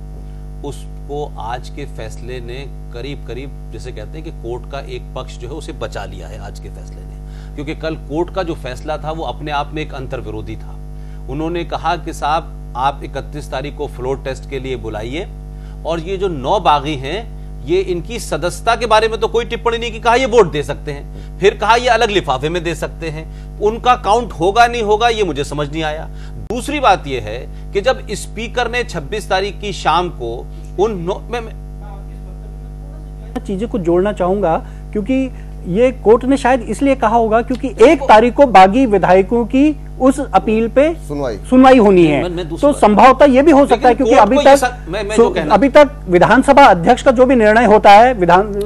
उसको आज के फैसले ने करीब करीब, जैसे कहते हैं कि कोर्ट का एक पक्ष जो है उसे बचा लिया है आज के फैसले ने। क्योंकि कल कोर्ट का जो फैसला था वो अपने आप में एक अंतर्विरोधी था। उन्होंने कहा कि साहब आप 31 तारीख को फ्लोर टेस्ट के लिए बुलाइए, और ये जो 9 बागी हैं ये इनकी सदस्यता के बारे में तो कोई टिप्पणी नहीं की, कहा ये वोट दे सकते हैं, फिर कहा ये अलग लिफाफे में दे सकते हैं, उनका काउंट होगा नहीं होगा ये मुझे समझ नहीं आया। दूसरी बात यह है कि जब स्पीकर ने 26 तारीख की शाम को चीजें को जोड़ना चाहूंगा, क्योंकि ये कोर्ट ने शायद इसलिए कहा होगा क्योंकि 1 तारीख को बागी विधायकों की उस अपील पे सुनवाई होनी है। तो संभवतः ये भी हो सकता है क्योंकि अभी तक विधानसभा अध्यक्ष का जो भी निर्णय होता है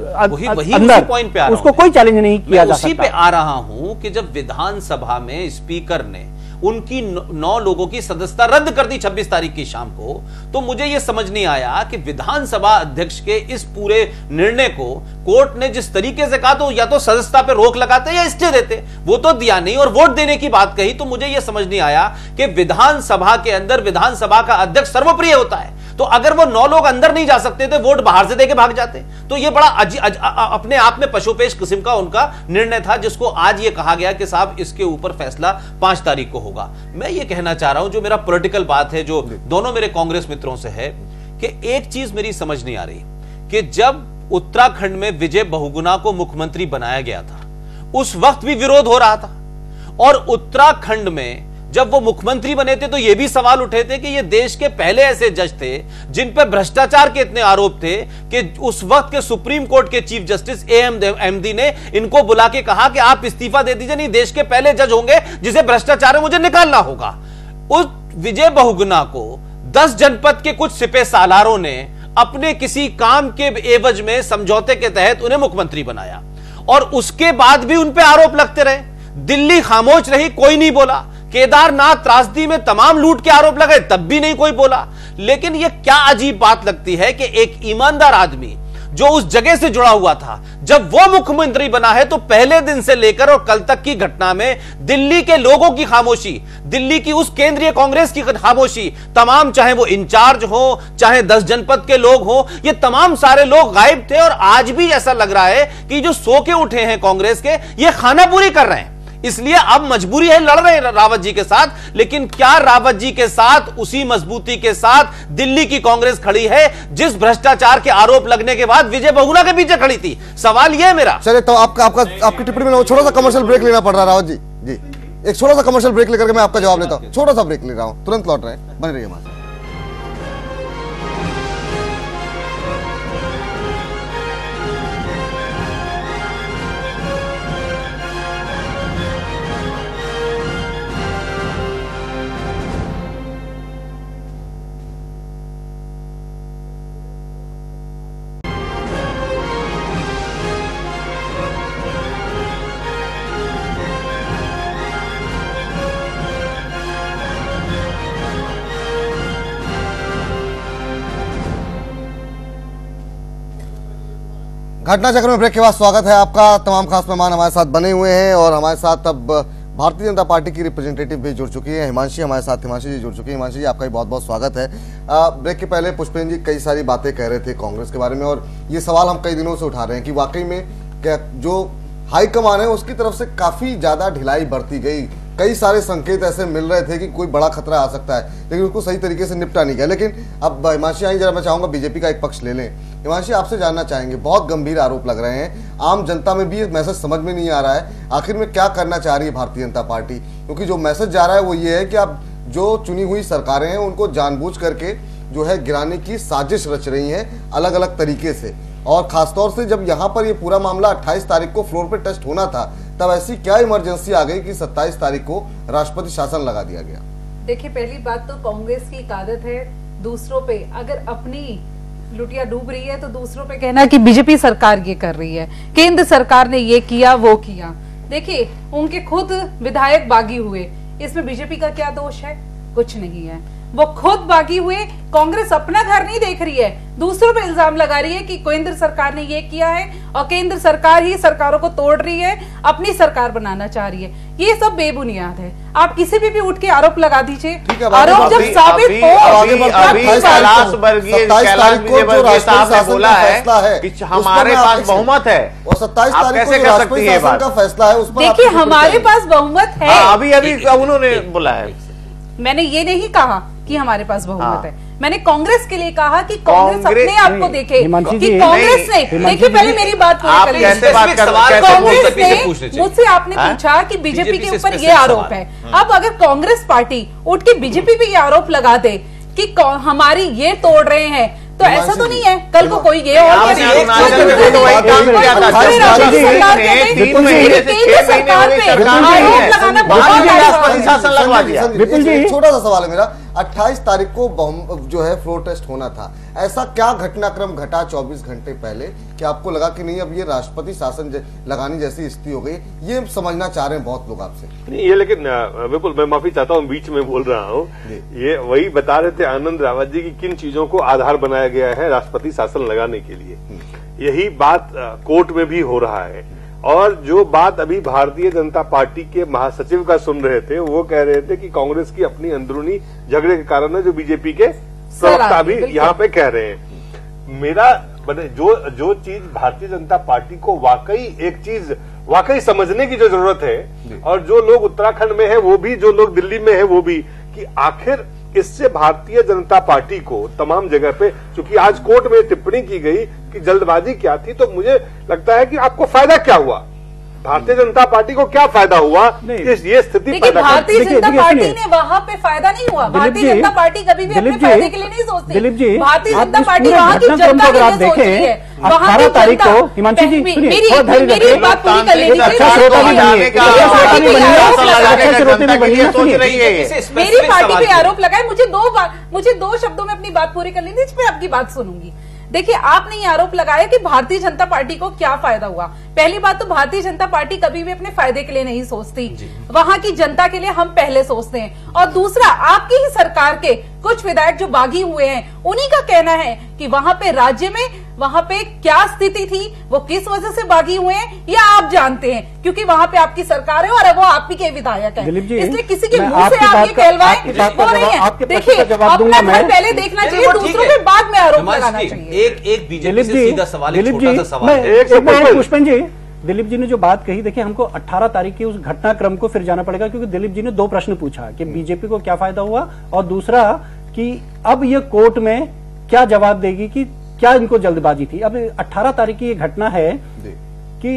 अंदर उसको कोई चैलेंज नहीं किया जा सकता। उसी पे आ रहा हूं कि जब विधानसभा में स्पीकर ने उनकी 9 लोगों की सदस्यता रद्द कर दी 26 तारीख की शाम को, तो मुझे यह समझ नहीं आया कि विधानसभा अध्यक्ष के इस पूरे निर्णय को कोर्ट ने जिस तरीके से कहा, तो या तो सदस्यता पे रोक लगाते या स्टे देते, वो तो दिया नहीं और वोट देने की बात कही। तो मुझे यह समझ नहीं आया कि विधानसभा के अंदर विधानसभा का अध्यक्ष सर्वप्रिय होता है, तो अगर वो 9 लोग अंदर नहीं जा सकते थे, वोट बाहर से देके भाग जाते। तो ये बड़ा अपने आप में पशुपेश किस्म का उनका निर्णय था, जिसको आज ये कहा गया कि साहब इसके ऊपर फैसला 5 तारीख को होगा। मैं ये कहना चाह रहा हूं, जो मेरा पॉलिटिकल बात है, जो दोनों मेरे कांग्रेस मित्रों से है, कि एक चीज मेरी समझ नहीं आ रही कि जब उत्तराखंड में विजय बहुगुणा को मुख्यमंत्री बनाया गया था, उस वक्त भी विरोध हो रहा था, और उत्तराखंड में जब वो मुख्यमंत्री बने थे तो ये भी सवाल उठे थे कि ये देश के पहले ऐसे जज थे जिन पर भ्रष्टाचार के इतने आरोप थे कि उस वक्त के सुप्रीम कोर्ट के चीफ जस्टिस एएमडी ने इनको बुला के कहा कि आप इस्तीफा दे दीजिए, नहीं देश के पहले जज होंगे जिसे भ्रष्टाचार है मुझे निकालना होगा। उस विजय बहुगुणा को 10 जनपद के कुछ सिपह सालारों ने अपने किसी काम के एवज में समझौते के तहत उन्हें मुख्यमंत्री बनाया, और उसके बाद भी उन पर आरोप लगते रहे। दिल्ली खामोश रही, कोई नहीं बोला। केदारनाथ त्रासदी में तमाम लूट के आरोप लगे, तब भी नहीं कोई बोला। लेकिन यह क्या अजीब बात लगती है कि एक ईमानदार आदमी जो उस जगह से जुड़ा हुआ था, जब वो मुख्यमंत्री बना है तो पहले दिन से लेकर और कल तक की घटना में दिल्ली के लोगों की खामोशी, दिल्ली की उस केंद्रीय कांग्रेस की खामोशी, तमाम चाहे वो इंचार्ज हो, चाहे 10 जनपद के लोग हो, ये तमाम सारे लोग गायब थे। और आज भी ऐसा लग रहा है कि जो सो के उठे हैं कांग्रेस के, ये खाना पूरी कर रहे हैं। इसलिए अब मजबूरी है, लड़ रहे हैं रावत जी के साथ, लेकिन क्या रावत जी के साथ उसी मजबूती के साथ दिल्ली की कांग्रेस खड़ी है जिस भ्रष्टाचार के आरोप लगने के बाद विजय बहुगुणा के पीछे खड़ी थी? सवाल यह है मेरा। चलिए, तो आपकी टिप्पणी में छोटा सा कमर्शियल ब्रेक लेना पड़ रहा है रावत जी। एक छोटा सा कमर्शियल ब्रेक लेकर मैं आपका जवाब लेता हूं। छोटा सा ब्रेक ले रहा हूं, तुरंत लौट रहे हैं, बने रहिए हमारे। घटना चक्र में ब्रेक के बाद स्वागत है आपका। तमाम खास मेहमान हमारे साथ बने हुए हैं और हमारे साथ अब भारतीय जनता पार्टी की रिप्रेजेंटेटिव भी जुड़ चुकी है, हिमांशी हमारे साथ। हिमांशी जी जुड़ चुकी है। हिमांशी जी, आपका भी बहुत बहुत स्वागत है। ब्रेक के पहले पुष्पेंद्र जी कई सारी बातें कह रहे थे कांग्रेस के बारे में, और ये सवाल हम कई दिनों से उठा रहे हैं कि वाकई में क्या जो हाईकमान है उसकी तरफ से काफी ज्यादा ढिलाई बरती गई। कई सारे संकेत ऐसे मिल रहे थे कि कोई बड़ा खतरा आ सकता है, लेकिन उसको सही तरीके से निपटा नहीं गया। लेकिन अब हिमांशी आई, जरा मैं चाहूंगा बीजेपी का एक पक्ष ले लें। हिमांशी, आपसे जानना चाहेंगे, बहुत गंभीर आरोप लग रहे हैं, आम जनता में भी ये मैसेज समझ में नहीं आ रहा है आखिर में क्या करना चाह रही है भारतीय जनता पार्टी, क्योंकि जो मैसेज जा रहा है वो ये है कि अब जो चुनी हुई सरकारें हैं उनको जानबूझ करके जो है गिराने की साजिश रच रही है अलग अलग तरीके से। और खासतौर से जब यहाँ पर ये पूरा मामला 28 तारीख को फ्लोर पे टेस्ट होना था, तब ऐसी क्या इमरजेंसी आ गई कि 27 तारीख को राष्ट्रपति शासन लगा दिया गया? देखिए, पहली बात तो कांग्रेस की एक आदत है दूसरों पे, अगर अपनी लुटिया डूब रही है तो दूसरों पे कहना कि बीजेपी सरकार ये कर रही है, केंद्र सरकार ने ये किया वो किया। देखिए, उनके खुद विधायक बागी हुए, इसमें बीजेपी का क्या दोष है? कुछ नहीं है, वो खुद बागी हुए। कांग्रेस अपना घर नहीं देख रही है, दूसरों पे इल्जाम लगा रही है कि केंद्र सरकार ने ये किया है, और केंद्र सरकार ही सरकारों को तोड़ रही है, अपनी सरकार बनाना चाह रही है। ये सब बेबुनियाद है। आप किसी भी उठ के आरोप लगा दीजिए, आरोप जब साबित हो। बोला है कि हमारे पास बहुमत है और 27 तारीख को राष्ट्रपति शासन का फैसला है उस पर। देखिए, हमारे पास बहुमत है, अभी उन्होंने बोला है। मैंने ये नहीं कहा कि हमारे पास बहुमत है, मैंने कांग्रेस के लिए कहा कि कांग्रेस अपने आप को देखे कि कांग्रेस ने, देखिए पहले मेरी बात पूरी करिए। कांग्रेस ने मुझसे आपने पूछा कि बीजेपी के ऊपर ये आरोप है, अब अगर कांग्रेस पार्टी उठ के बीजेपी पे ये आरोप लगा दे कि हमारी ये तोड़ रहे हैं, तो ऐसा तो नहीं है कल को कोई ये और छोटा सा सवाल है मेरा, 28 तारीख को जो है फ्लोर टेस्ट होना था, ऐसा क्या घटनाक्रम घटा 24 घंटे पहले कि आपको लगा कि नहीं अब ये राष्ट्रपति शासन लगाने जैसी स्थिति हो गई? ये समझना चाह रहे हैं बहुत लोग आपसे। नहीं, ये लेकिन विपुल, मैं माफी चाहता हूँ बीच में बोल रहा हूँ, ये वही बता रहे थे आनंद रावत जी की किन चीजों को आधार बनाया गया है राष्ट्रपति शासन लगाने के लिए। यही बात कोर्ट में भी हो रहा है। और जो बात अभी भारतीय जनता पार्टी के महासचिव का सुन रहे थे, वो कह रहे थे कि कांग्रेस की अपनी अंदरूनी झगड़े के कारण है, जो बीजेपी के प्रवक्ता भी यहाँ पे कह रहे हैं। मेरा जो चीज भारतीय जनता पार्टी को वाकई समझने की जो जरूरत है, और जो लोग उत्तराखंड में है वो भी, जो लोग दिल्ली में है वो भी, कि आखिर इससे भारतीय जनता पार्टी को तमाम जगह पे, क्योंकि आज कोर्ट में टिप्पणी की गई कि जल्दबाजी क्या थी, तो मुझे लगता है कि आपको फायदा क्या हुआ, भारतीय जनता पार्टी को क्या फायदा हुआ कि ये स्थिति पैदा? भारतीय जनता पार्टी ने वहां पे फायदा नहीं हुआ। भारतीय जनता पार्टी कभी भी अपने फायदे के लिए नहीं सोचती। भारतीय जनता पार्टी वहां की जनता के लिए सोचती है। 18 तारीख को हिमांशु जी मेरी बात पूरी कर लीजिए। मेरी पार्टी पे आरोप लगाए, मुझे दो शब्दों में अपनी बात पूरी कर लेनी, इस पर आपकी बात सुनूंगी। देखिए, आपने ये आरोप लगाया कि भारतीय जनता पार्टी को क्या फायदा हुआ। पहली बात तो भारतीय जनता पार्टी कभी भी अपने फायदे के लिए नहीं सोचती, वहां की जनता के लिए हम पहले सोचते हैं। और दूसरा, आपकी ही सरकार के कुछ विधायक जो बागी हुए हैं, उन्हीं का कहना है कि वहां पे राज्य में वहां पे क्या स्थिति थी, वो किस वजह से बागी हुए हैं, या आप जानते हैं, क्योंकि वहां पे आपकी सरकार है और वो आप ही के विधायक हैं। इसलिए किसी के मुंह से आप ये कहलवाएं वो नहीं है। देखिए, अपना घर पहले देखना चाहिए, दूसरों पे बाद में आरोप लगाना चाहिए। एक बीजेपी से सीधा सवाल, एक छोटा सा सवाल। पुष्पन जी, दिलीप जी ने जो बात कही, देखिए हमको 18 तारीख की उस घटनाक्रम को फिर जाना पड़ेगा, क्योंकि दिलीप जी ने 2 प्रश्न पूछा कि बीजेपी को क्या फायदा हुआ, और दूसरा कि अब ये कोर्ट में क्या जवाब देगी कि क्या इनको जल्दबाजी थी। अब 18 तारीख की ये घटना है कि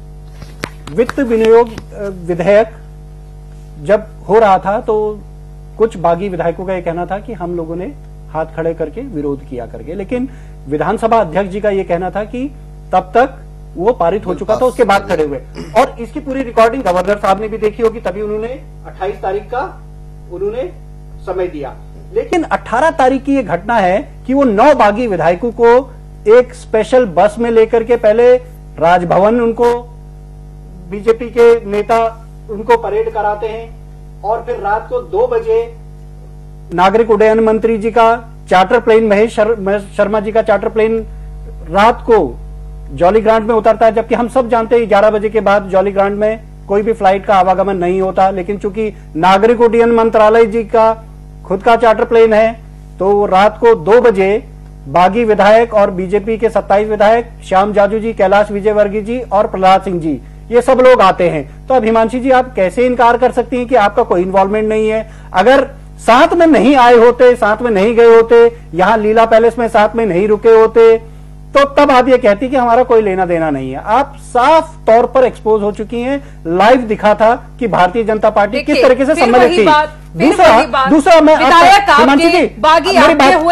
वित्त विनियोग विधेयक जब हो रहा था तो कुछ बागी विधायकों का ये कहना था कि हम लोगों ने हाथ खड़े करके विरोध किया करके, लेकिन विधानसभा अध्यक्ष जी का ये कहना था कि तब तक वो पारित हो चुका था, उसके बाद खड़े हुए। और इसकी पूरी रिकॉर्डिंग गवर्नर साहब ने भी देखी होगी, तभी उन्होंने 28 तारीख का उन्होंने समय दिया। लेकिन 18 तारीख की ये घटना है कि वो 9 बागी विधायकों को एक स्पेशल बस में लेकर के पहले राजभवन, उनको बीजेपी के नेता उनको परेड कराते हैं, और फिर रात को 2 बजे नागरिक उड्डयन मंत्री जी का चार्टर प्लेन, महेश शर्मा जी का चार्टर प्लेन रात को जॉली ग्रांट में उतरता है, जबकि हम सब जानते हैं 11 बजे के बाद जॉली ग्रांट में कोई भी फ्लाइट का आवागमन नहीं होता। लेकिन चूंकि नागरिक उड्डयन मंत्रालय जी का खुद का चार्टर प्लेन है, तो रात को 2 बजे बागी विधायक और बीजेपी के 27 विधायक, श्याम जाजू जी, कैलाश विजयवर्गीय जी और प्रहलाद सिंह जी, ये सब लोग आते हैं। तो अब हिमांशी जी, आप कैसे इनकार कर सकती हैं कि आपका कोई इन्वॉल्वमेंट नहीं है? अगर साथ में नहीं आए होते, साथ में नहीं गए होते, यहां लीला पैलेस में साथ में नहीं रुके होते, तो तब आप ये कहती कि हमारा कोई लेना देना नहीं है। आप साफ तौर पर एक्सपोज हो चुकी हैं, लाइव दिखा था कि भारतीय जनता पार्टी किस तरीके से सम्मिलित थी। दूसरा मैं हिमांशी जी, बागी आते हुए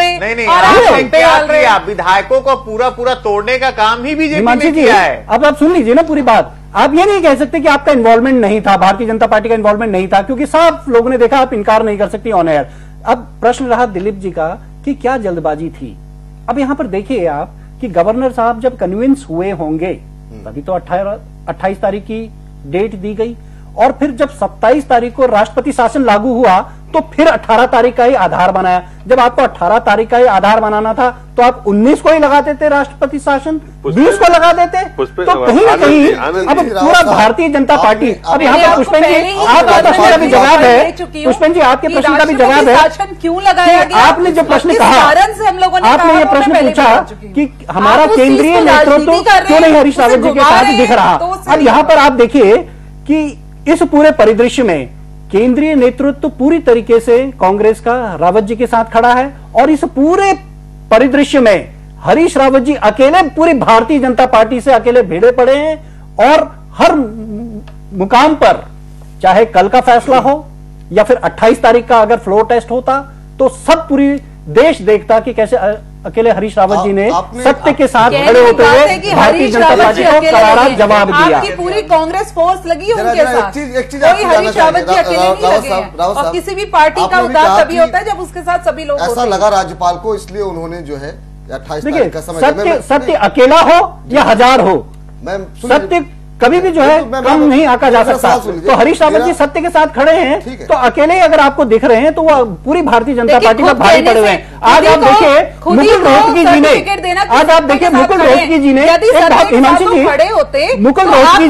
विधायकों को पूरा तोड़ने का काम ही बीजेपी हिमांशी जी है। अब आप सुन लीजिए ना पूरी बात। आप ये नहीं कह सकते कि आपका इन्वॉल्वमेंट नहीं था, भारतीय जनता पार्टी का इन्वॉल्वमेंट नहीं था, क्योंकि साफ लोगों ने देखा, आप इनकार नहीं कर सकती ऑन एयर। अब प्रश्न रहा दिलीप जी का कि क्या जल्दबाजी थी। अब यहां पर देखिए आप कि गवर्नर साहब जब कन्विंस हुए होंगे, तभी तो 28 तारीख की डेट दी गई, और फिर जब 27 तारीख को राष्ट्रपति शासन लागू हुआ तो फिर 18 तारीख का ही आधार बनाया। जब आपको 18 तारीख का ही आधार बनाना था तो आप 19 को ही लगा देते राष्ट्रपति शासन, 20 को लगा देते। तो कहीं ना कहीं अब पूरा भारतीय जनता पार्टी, अब यहाँ पर पुष्पन जी आपका प्रश्न का भी जवाब है, पुष्पन जी आपके प्रश्न का भी जवाब है, क्यों लगाया गया? आपने जो प्रश्न कहा, आपने ये प्रश्न पूछा कि हमारा केंद्रीय नेतृत्व क्यों नहीं हरीश रावत जी के साथ दिख रहा। अब यहाँ पर आप देखिए कि इस पूरे परिदृश्य में केंद्रीय नेतृत्व पूरी तरीके से कांग्रेस का रावत जी के साथ खड़ा है, और इस पूरे परिदृश्य में हरीश रावत जी अकेले पूरी भारतीय जनता पार्टी से अकेले भिड़े पड़े हैं, और हर मुकाम पर, चाहे कल का फैसला हो या फिर 28 तारीख का अगर फ्लोर टेस्ट होता, तो सब पूरी देश देखता कि कैसे अकेले हरीश रावत जी ने सत्य के साथ कहने खड़े की होते बात हुए है कि भारतीय हरीश जनता रावत पार्टी जी को अकेले करारा नहीं हैं। जवाब दिया। आपकी पूरी कांग्रेस फोर्स लगी है जरा- उनके जरा साथ। एक चीज कोई आपको जानना हरीश रावत जी चाहिए। अकेले नहीं रावत लगे साहब, हैं। रावत और साहब, किसी भी पार्टी आपने का भी उतार कहा तभी कि होता है जब उसके साथ सभी लोग होते ऐसा हैं। लगा राज्यपाल को, इसलिए उन्होंने जो है 28 देखिए, तारीख का समय सत्य अकेला हो या हजार हो, मैं सत्य कभी भी जो है कम नहीं आका जा सकता। तो हरीश रावत जी सत्य के साथ खड़े हैं, तो अकेले अगर आपको दिख रहे हैं तो वो पूरी भारतीय जनता पार्टी पर भारी पड़े हुए हैं। आज आप देखिए मुकुल रोहतगी जी ने, आज आप देखिए मुकुल रोहतगी जी ने एक बहुत, हिमांशु जी, मुकुल रोहतगी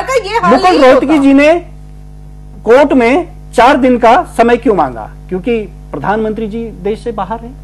जी ने कोर्ट में 4 दिन का समय क्यों मांगा? क्योंकि प्रधानमंत्री जी देश से बाहर हैं।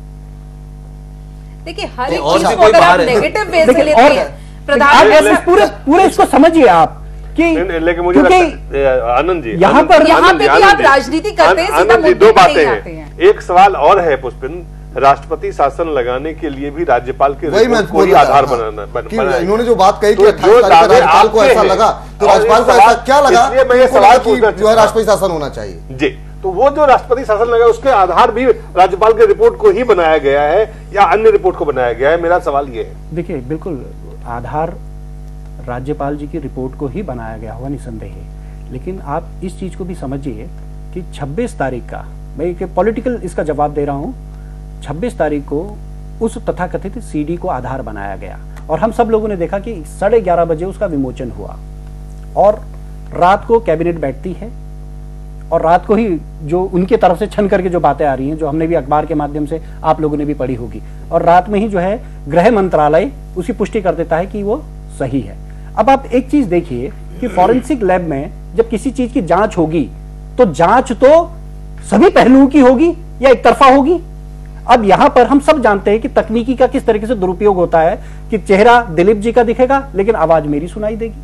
देखिए हर एक और चीज भी को कोई अगर आप बाहर है। नेगेटिव वे से देखिए, लेते और हैं आप पूरे इसको समझिए आप कि लेकिन मुझे क्योंकि लगता है, आनंद जी, यहाँ पर भी आप राजनीति करते हैं, सीधा आनंद जी, मुद्दे दो पे नहीं बातें आते हैं। हैं। एक सवाल और है पुष्पिन, राष्ट्रपति शासन लगाने के लिए भी राज्यपाल के वही मैं रिपोर्ट को ही बोल रहा आधार था, बनाना कि बनाया। इन्होंने जो बात कही कि तो 28 तारीख को दावे राज्यपाल को आपके ऐसा हैं, लगा, तो और राज्यपाल को ये ऐसा सवाल- क्या लगा इसलिए मैं ये उनको सवाल लगा कि पूछना जो है राष्ट्रपति शासन होना चाहिए। जी, तो वो जो राष्ट्रपति शासन लगा उसके आधार भी राज्यपाल के रिपोर्ट को ही बनाया गया है या अन्य रिपोर्ट को बनाया गया है? मेरा सवाल ये है। देखिए, बिल्कुल आधार राज्यपाल जी की रिपोर्ट को ही बनाया गया होगा, निसंदेह है। लेकिन आप इस चीज को भी समझिए कि 26 तारीख का, मैं एक पॉलिटिकल इसका जवाब दे रहा हूं, 26 तारीख को उस तथाकथित सीडी को आधार बनाया गया और हम सब लोगों ने देखा कि 11:30 बजे उसका विमोचन हुआ और रात को कैबिनेट बैठती है और रात को ही जो उनके तरफ से छन करके जो बातें आ रही हैं, जो हमने भी अखबार के माध्यम से आप लोगों ने भी पढ़ी होगी, और रात में ही जो है गृह मंत्रालय उसकी पुष्टि कर देता है कि वो सही है। अब आप एक चीज देखिए कि फॉरेंसिक लैब में जब किसी चीज की जांच होगी तो जांच तो सभी पहलुओं की होगी या एक तरफा होगी? अब यहां पर हम सब जानते हैं कि तकनीकी का किस तरीके से दुरुपयोग होता है कि चेहरा दिलीप जी का दिखेगा लेकिन आवाज मेरी सुनाई देगी।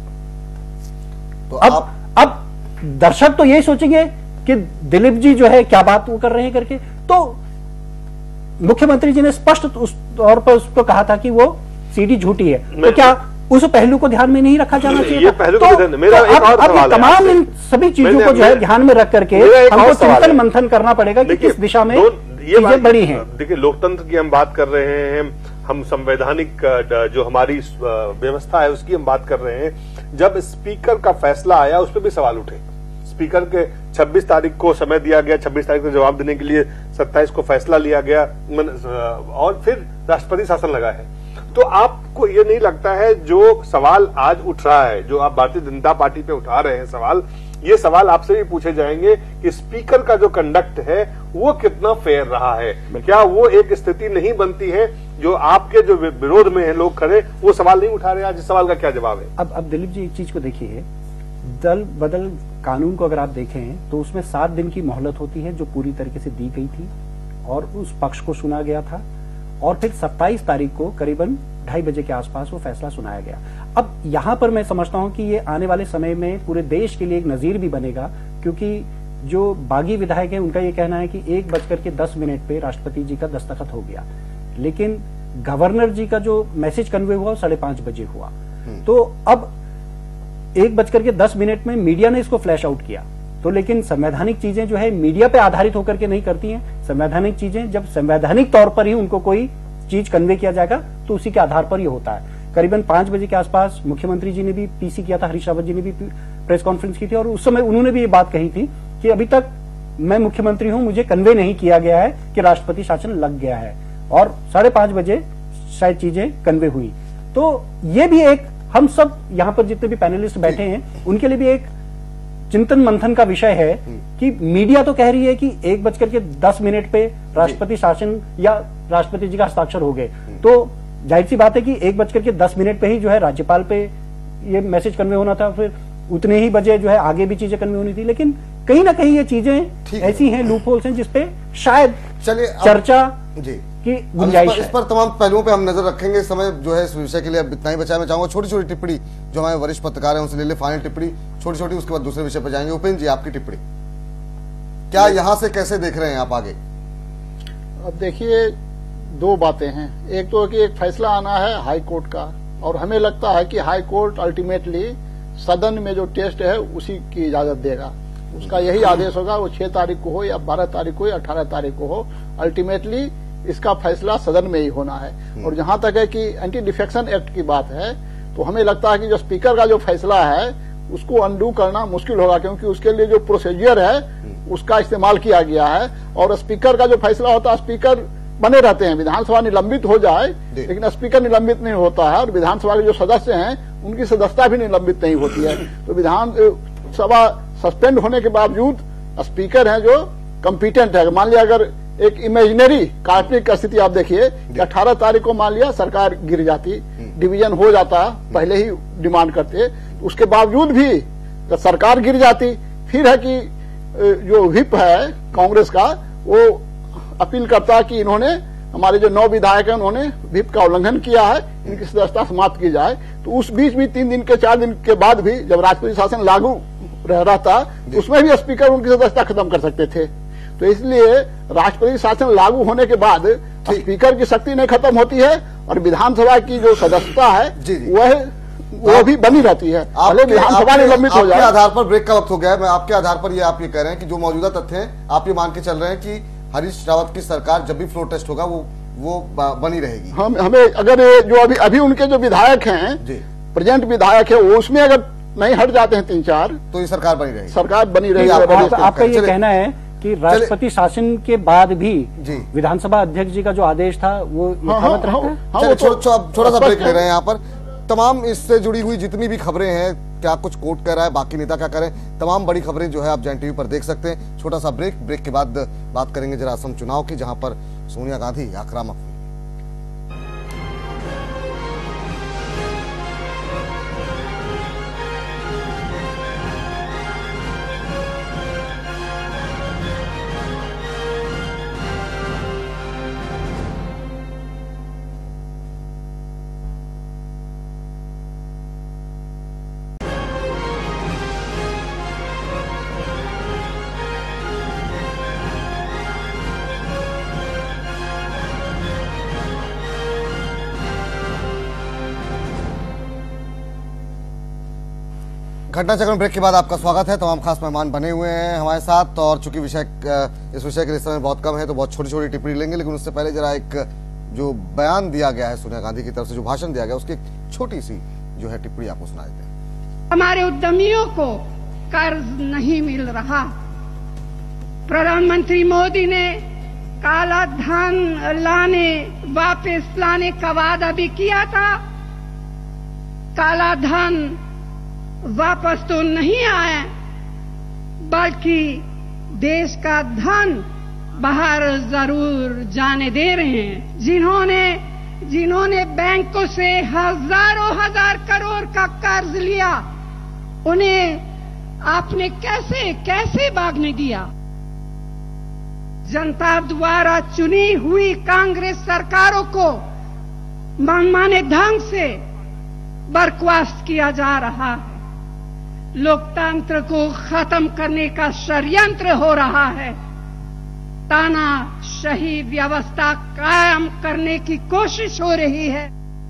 तो अब दर्शक तो यही सोचेंगे कि दिलीप जी जो है क्या बात वो कर रहे हैं करके। तो मुख्यमंत्री जी ने स्पष्ट उस तौर पर उसको कहा था कि वो सीडी झूठी है, तो क्या उस पहलू को ध्यान में नहीं रखा जाना चाहिए? ये पहलू को ध्यान- मेरा एक और सवाल है तमाम आपसे। इन सभी चीजों को जो है ध्यान में रख करके मेरा एक हमको और सवाल चिंतन है। मंथन करना पड़ेगा कि किस दिशा में ये चीजें बड़ी हैं। देखिए, लोकतंत्र की हम बात कर रहे हैं, हम संवैधानिक जो हमारी व्यवस्था है उसकी हम बात कर रहे हैं। जब स्पीकर का फैसला आया उस पर भी सवाल उठे। स्पीकर के 26 तारीख को समय दिया गया, 26 तारीख को जवाब देने के लिए 27 को फैसला लिया गया और फिर राष्ट्रपति शासन लगा है। तो आपको ये नहीं लगता है जो सवाल आज उठ रहा है, जो आप भारतीय जनता पार्टी पे उठा रहे हैं सवाल, ये सवाल आपसे भी पूछे जाएंगे कि स्पीकर का जो कंडक्ट है वो कितना फेयर रहा है? क्या वो एक स्थिति नहीं बनती है जो आपके जो विरोध में है लोग खड़े, वो सवाल नहीं उठा रहे? आज इस सवाल का क्या जवाब है? अब दिलीप जी एक चीज को देखिए, दल बदल कानून को अगर आप देखें तो उसमें 7 दिन की मोहलत होती है जो पूरी तरीके से दी गई थी और उस पक्ष को सुना गया था और फिर 27 तारीख को करीबन 2:30 बजे के आसपास वो फैसला सुनाया गया। अब यहां पर मैं समझता हूं कि ये आने वाले समय में पूरे देश के लिए एक नजीर भी बनेगा, क्योंकि जो बागी विधायक है उनका ये कहना है कि 1:10 पे राष्ट्रपति जी का दस्तखत हो गया, लेकिन गवर्नर जी का जो मैसेज कन्वे हुआ वो 5:30 बजे हुआ। तो अब 1:10 में मीडिया ने इसको फ्लैश आउट किया। तो लेकिन संवैधानिक चीजें जो है मीडिया पे आधारित होकर के नहीं करती हैं। संवैधानिक चीजें जब संवैधानिक तौर पर ही उनको कोई चीज कन्वे किया जाएगा तो उसी के आधार पर ही होता है। करीबन 5 बजे के आसपास मुख्यमंत्री जी ने भी पीसी किया था, हरीश रावत जी ने भी प्रेस कॉन्फ्रेंस की थी और उस समय उन्होंने भी ये बात कही थी कि अभी तक मैं मुख्यमंत्री हूं, मुझे कन्वे नहीं किया गया है कि राष्ट्रपति शासन लग गया है, और 5:30 बजे शायद चीजें कन्वे हुई। तो ये भी एक, हम सब यहाँ पर जितने भी पैनलिस्ट बैठे हैं उनके लिए भी एक चिंतन मंथन का विषय है कि मीडिया तो कह रही है कि 1:10 पे राष्ट्रपति शासन या राष्ट्रपति जी का हस्ताक्षर हो गए, तो जाहिर सी बात है कि 1:10 पे ही जो है राज्यपाल पे ये मैसेज कन्वे होना था, फिर उतने ही बजे जो है आगे भी चीजें कन्वे होनी थी। लेकिन कहीं ना कहीं ये चीजें ऐसी हैं, लूप होल्स हैं, जिसपे शायद चर्चा की गुंजाइश है। इस पर तमाम पहलुओं पे हम नजर रखेंगे। समय जो है इस विषय के लिए अब इतना ही बचा। मैं चाहूंगा छोटी छोटी टिप्पणी जो हमारे वरिष्ठ पत्रकार हैं उनसे ले ले, फाइनल टिप्पणी छोटी छोटी, उसके बाद दूसरे विषय पर जाएंगे। उपेंद्र जी, आपकी टिप्पणी क्या, यहाँ से कैसे देख रहे हैं आप आगे? अब देखिए, 2 बातें हैं। एक तो कि एक फैसला आना है हाई कोर्ट का, और हमें लगता है कि हाई कोर्ट अल्टीमेटली सदन में जो टेस्ट है उसी की इजाजत देगा। उसका यही आदेश होगा, वो 6 तारीख को हो या 12 तारीख को या 18 तारीख को हो। अल्टीमेटली इसका फैसला सदन में ही होना है। और जहां तक है कि एंटी डिफेक्शन एक्ट की बात है, तो हमें लगता है कि जो स्पीकर का जो फैसला है उसको अनडू करना मुश्किल होगा, क्योंकि उसके लिए जो प्रोसीजर है उसका इस्तेमाल किया गया है। और स्पीकर का जो फैसला होता है, स्पीकर बने रहते हैं, विधानसभा निलंबित हो जाए लेकिन स्पीकर निलंबित नहीं होता है, और विधानसभा के जो सदस्य हैं उनकी सदस्यता भी निलंबित नहीं होती है। तो विधानसभा सस्पेंड होने के बावजूद स्पीकर हैं जो कम्पिटेंट है। मान लिया अगर एक इमेजिनरी काल्पनिक स्थिति आप देखिए कि 18 तारीख को मान लिया सरकार गिर जाती, डिवीजन हो जाता, पहले ही डिमांड करते, तो उसके बावजूद भी सरकार गिर जाती, फिर है कि जो व्हिप है कांग्रेस का वो अपील करता कि इन्होंने हमारे जो 9 विधायक हैं उन्होंने व्हिप का उल्लंघन किया है, इनकी सदस्यता समाप्त की जाए। तो उस बीच भी 3 दिन के 4 दिन के बाद भी जब राष्ट्रपति शासन लागू रह रहा था उसमें भी स्पीकर उनकी सदस्यता खत्म कर सकते थे। तो इसलिए राष्ट्रपति शासन लागू होने के बाद स्पीकर की शक्ति नहीं खत्म होती है और विधानसभा की जो सदस्यता है वह भी बनी रहती है। विधानसभा निलंबित हो जाए। आधार पर ब्रेक का वक्त हो गया है। मैं आपके आधार पर ये आप ये कह रहे हैं कि जो मौजूदा तथ्य हैं आप ये मान के चल रहे हैं कि हरीश रावत की सरकार जब भी फ्लोर टेस्ट होगा वो बनी रहेगी। हमें अगर जो अभी उनके जो विधायक हैं, प्रेजेंट विधायक है, वो उसमें अगर नहीं हट जाते हैं 3-4 तो ये सरकार बनी रहेगी। सरकार बनी रहेगी। आपका ये कहना है कि राष्ट्रपति शासन के बाद भी विधानसभा अध्यक्ष जी का जो आदेश था वो यथावत रहता है। थोड़ा सा ब्रेक ले रहे हैं यहाँ पर। तमाम इससे जुड़ी हुई जितनी भी खबरें हैं, क्या कुछ कोर्ट कह रहा है, बाकी नेता क्या करें, तमाम बड़ी खबरें जो है आप जैन टीवी पर देख सकते हैं। छोटा सा ब्रेक के बाद बात करेंगे जरा असम चुनाव की, जहां पर सोनिया गांधी आक्रामक हुई। घटना चक्र ब्रेक के बाद आपका स्वागत है। तमाम खास मेहमान बने हुए हैं हमारे साथ, और चूंकि इस विषय के लिए समय बहुत कम है तो बहुत छोटी छोटी टिप्पणी लेंगे, लेकिन उससे पहले जरा एक जो बयान दिया गया है सोनिया गांधी की तरफ से, जो भाषण दिया गया, उसकी एक छोटी सी जो है टिप्पणी आपको सुना देते हैं। हमारे उद्यमियों को कर्ज नहीं मिल रहा। प्रधानमंत्री मोदी ने काला धन वापस लाने का वादा भी किया था। काला धन वापस तो नहीं आया, बल्कि देश का धन बाहर जरूर जाने दे रहे हैं। जिन्होंने बैंकों से हजारों हजार करोड़ का कर्ज लिया, उन्हें आपने कैसे भागने दिया? जनता द्वारा चुनी हुई कांग्रेस सरकारों को मनमाने ढंग से बर्खास्त किया जा रहा है। लोकतंत्र को खत्म करने का षड्यंत्र हो रहा है। तानाशाही व्यवस्था कायम करने की कोशिश हो रही है।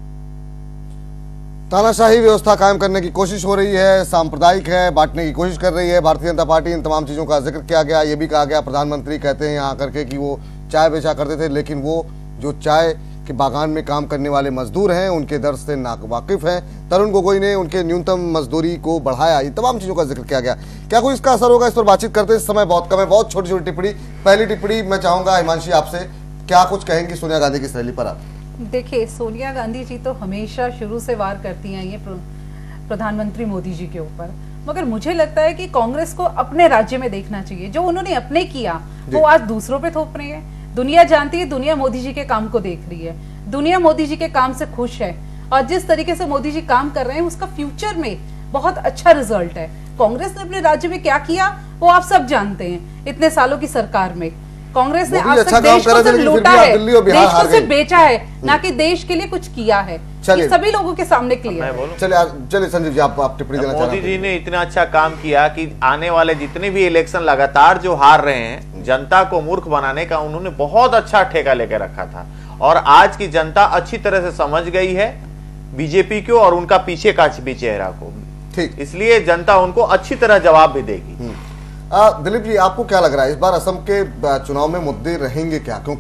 तानाशाही व्यवस्था कायम करने की कोशिश हो रही है, सांप्रदायिक है, बांटने की कोशिश कर रही है भारतीय जनता पार्टी। इन तमाम चीजों का जिक्र किया गया। ये भी कहा गया, प्रधानमंत्री कहते हैं यहाँ करके कि वो चाय बेचा करते थे, लेकिन वो जो चाय के बागान में काम करने वाले मजदूर हैं उनके दर्द से नावाकिफ हैं। तरुण गोगोई ने उनके न्यूनतम मजदूरी को बढ़ाया। ये तमाम चीजों का जिक्र किया गया। क्या कोई इसका असर होगा, इस पर बातचीत करते हैं। इस समय बहुत कम है, बहुत छोटी छोटी टिप्पणी। पहली टिप्पणी मैं चाहूंगा हिमांशी आपसे, क्या कुछ कहेंगी सोनिया गांधी की शैली पर आप? देखिए, सोनिया गांधी जी तो हमेशा शुरू से वार करती हैं ये प्रधानमंत्री मोदी जी के ऊपर, मगर मुझे लगता है कि कांग्रेस को अपने राज्य में देखना चाहिए। जो उन्होंने अपने किया वो आज दूसरों पे थोप रहे हैं। दुनिया जानती है, दुनिया मोदी जी के काम को देख रही है, दुनिया मोदी जी के काम से खुश है, और जिस तरीके से मोदी जी काम कर रहे हैं उसका फ्यूचर में बहुत अच्छा रिजल्ट है। कांग्रेस ने अपने राज्य में क्या किया वो आप सब जानते हैं। इतने सालों की सरकार में कांग्रेस ने आज तक देश को सिर्फ लूटा है, देश को सिर्फ बेचा है, ना कि देश के लिए कुछ किया है। ये सभी लोगों के सामने क्लियर है। चलिए संजीव जी, आप टिप्पणी देना चाह रहे हैं। मोदी जी ने इतना अच्छा काम किया कि आने वाले जितने भी इलेक्शन लगातार जो हार रहे हैं, जनता को मूर्ख बनाने का उन्होंने बहुत अच्छा ठेका लेकर रखा था। और आज की जनता अच्छी तरह से समझ गई है बीजेपी को और उनका पीछे का भी चेहरा को। ठीक, इसलिए जनता उनको अच्छी तरह जवाब भी देगी। दिलीप जी, आपको क्या लग रहा है इस बार असम के चुनाव में मुद्दे रहेंगे क्या? क्योंकि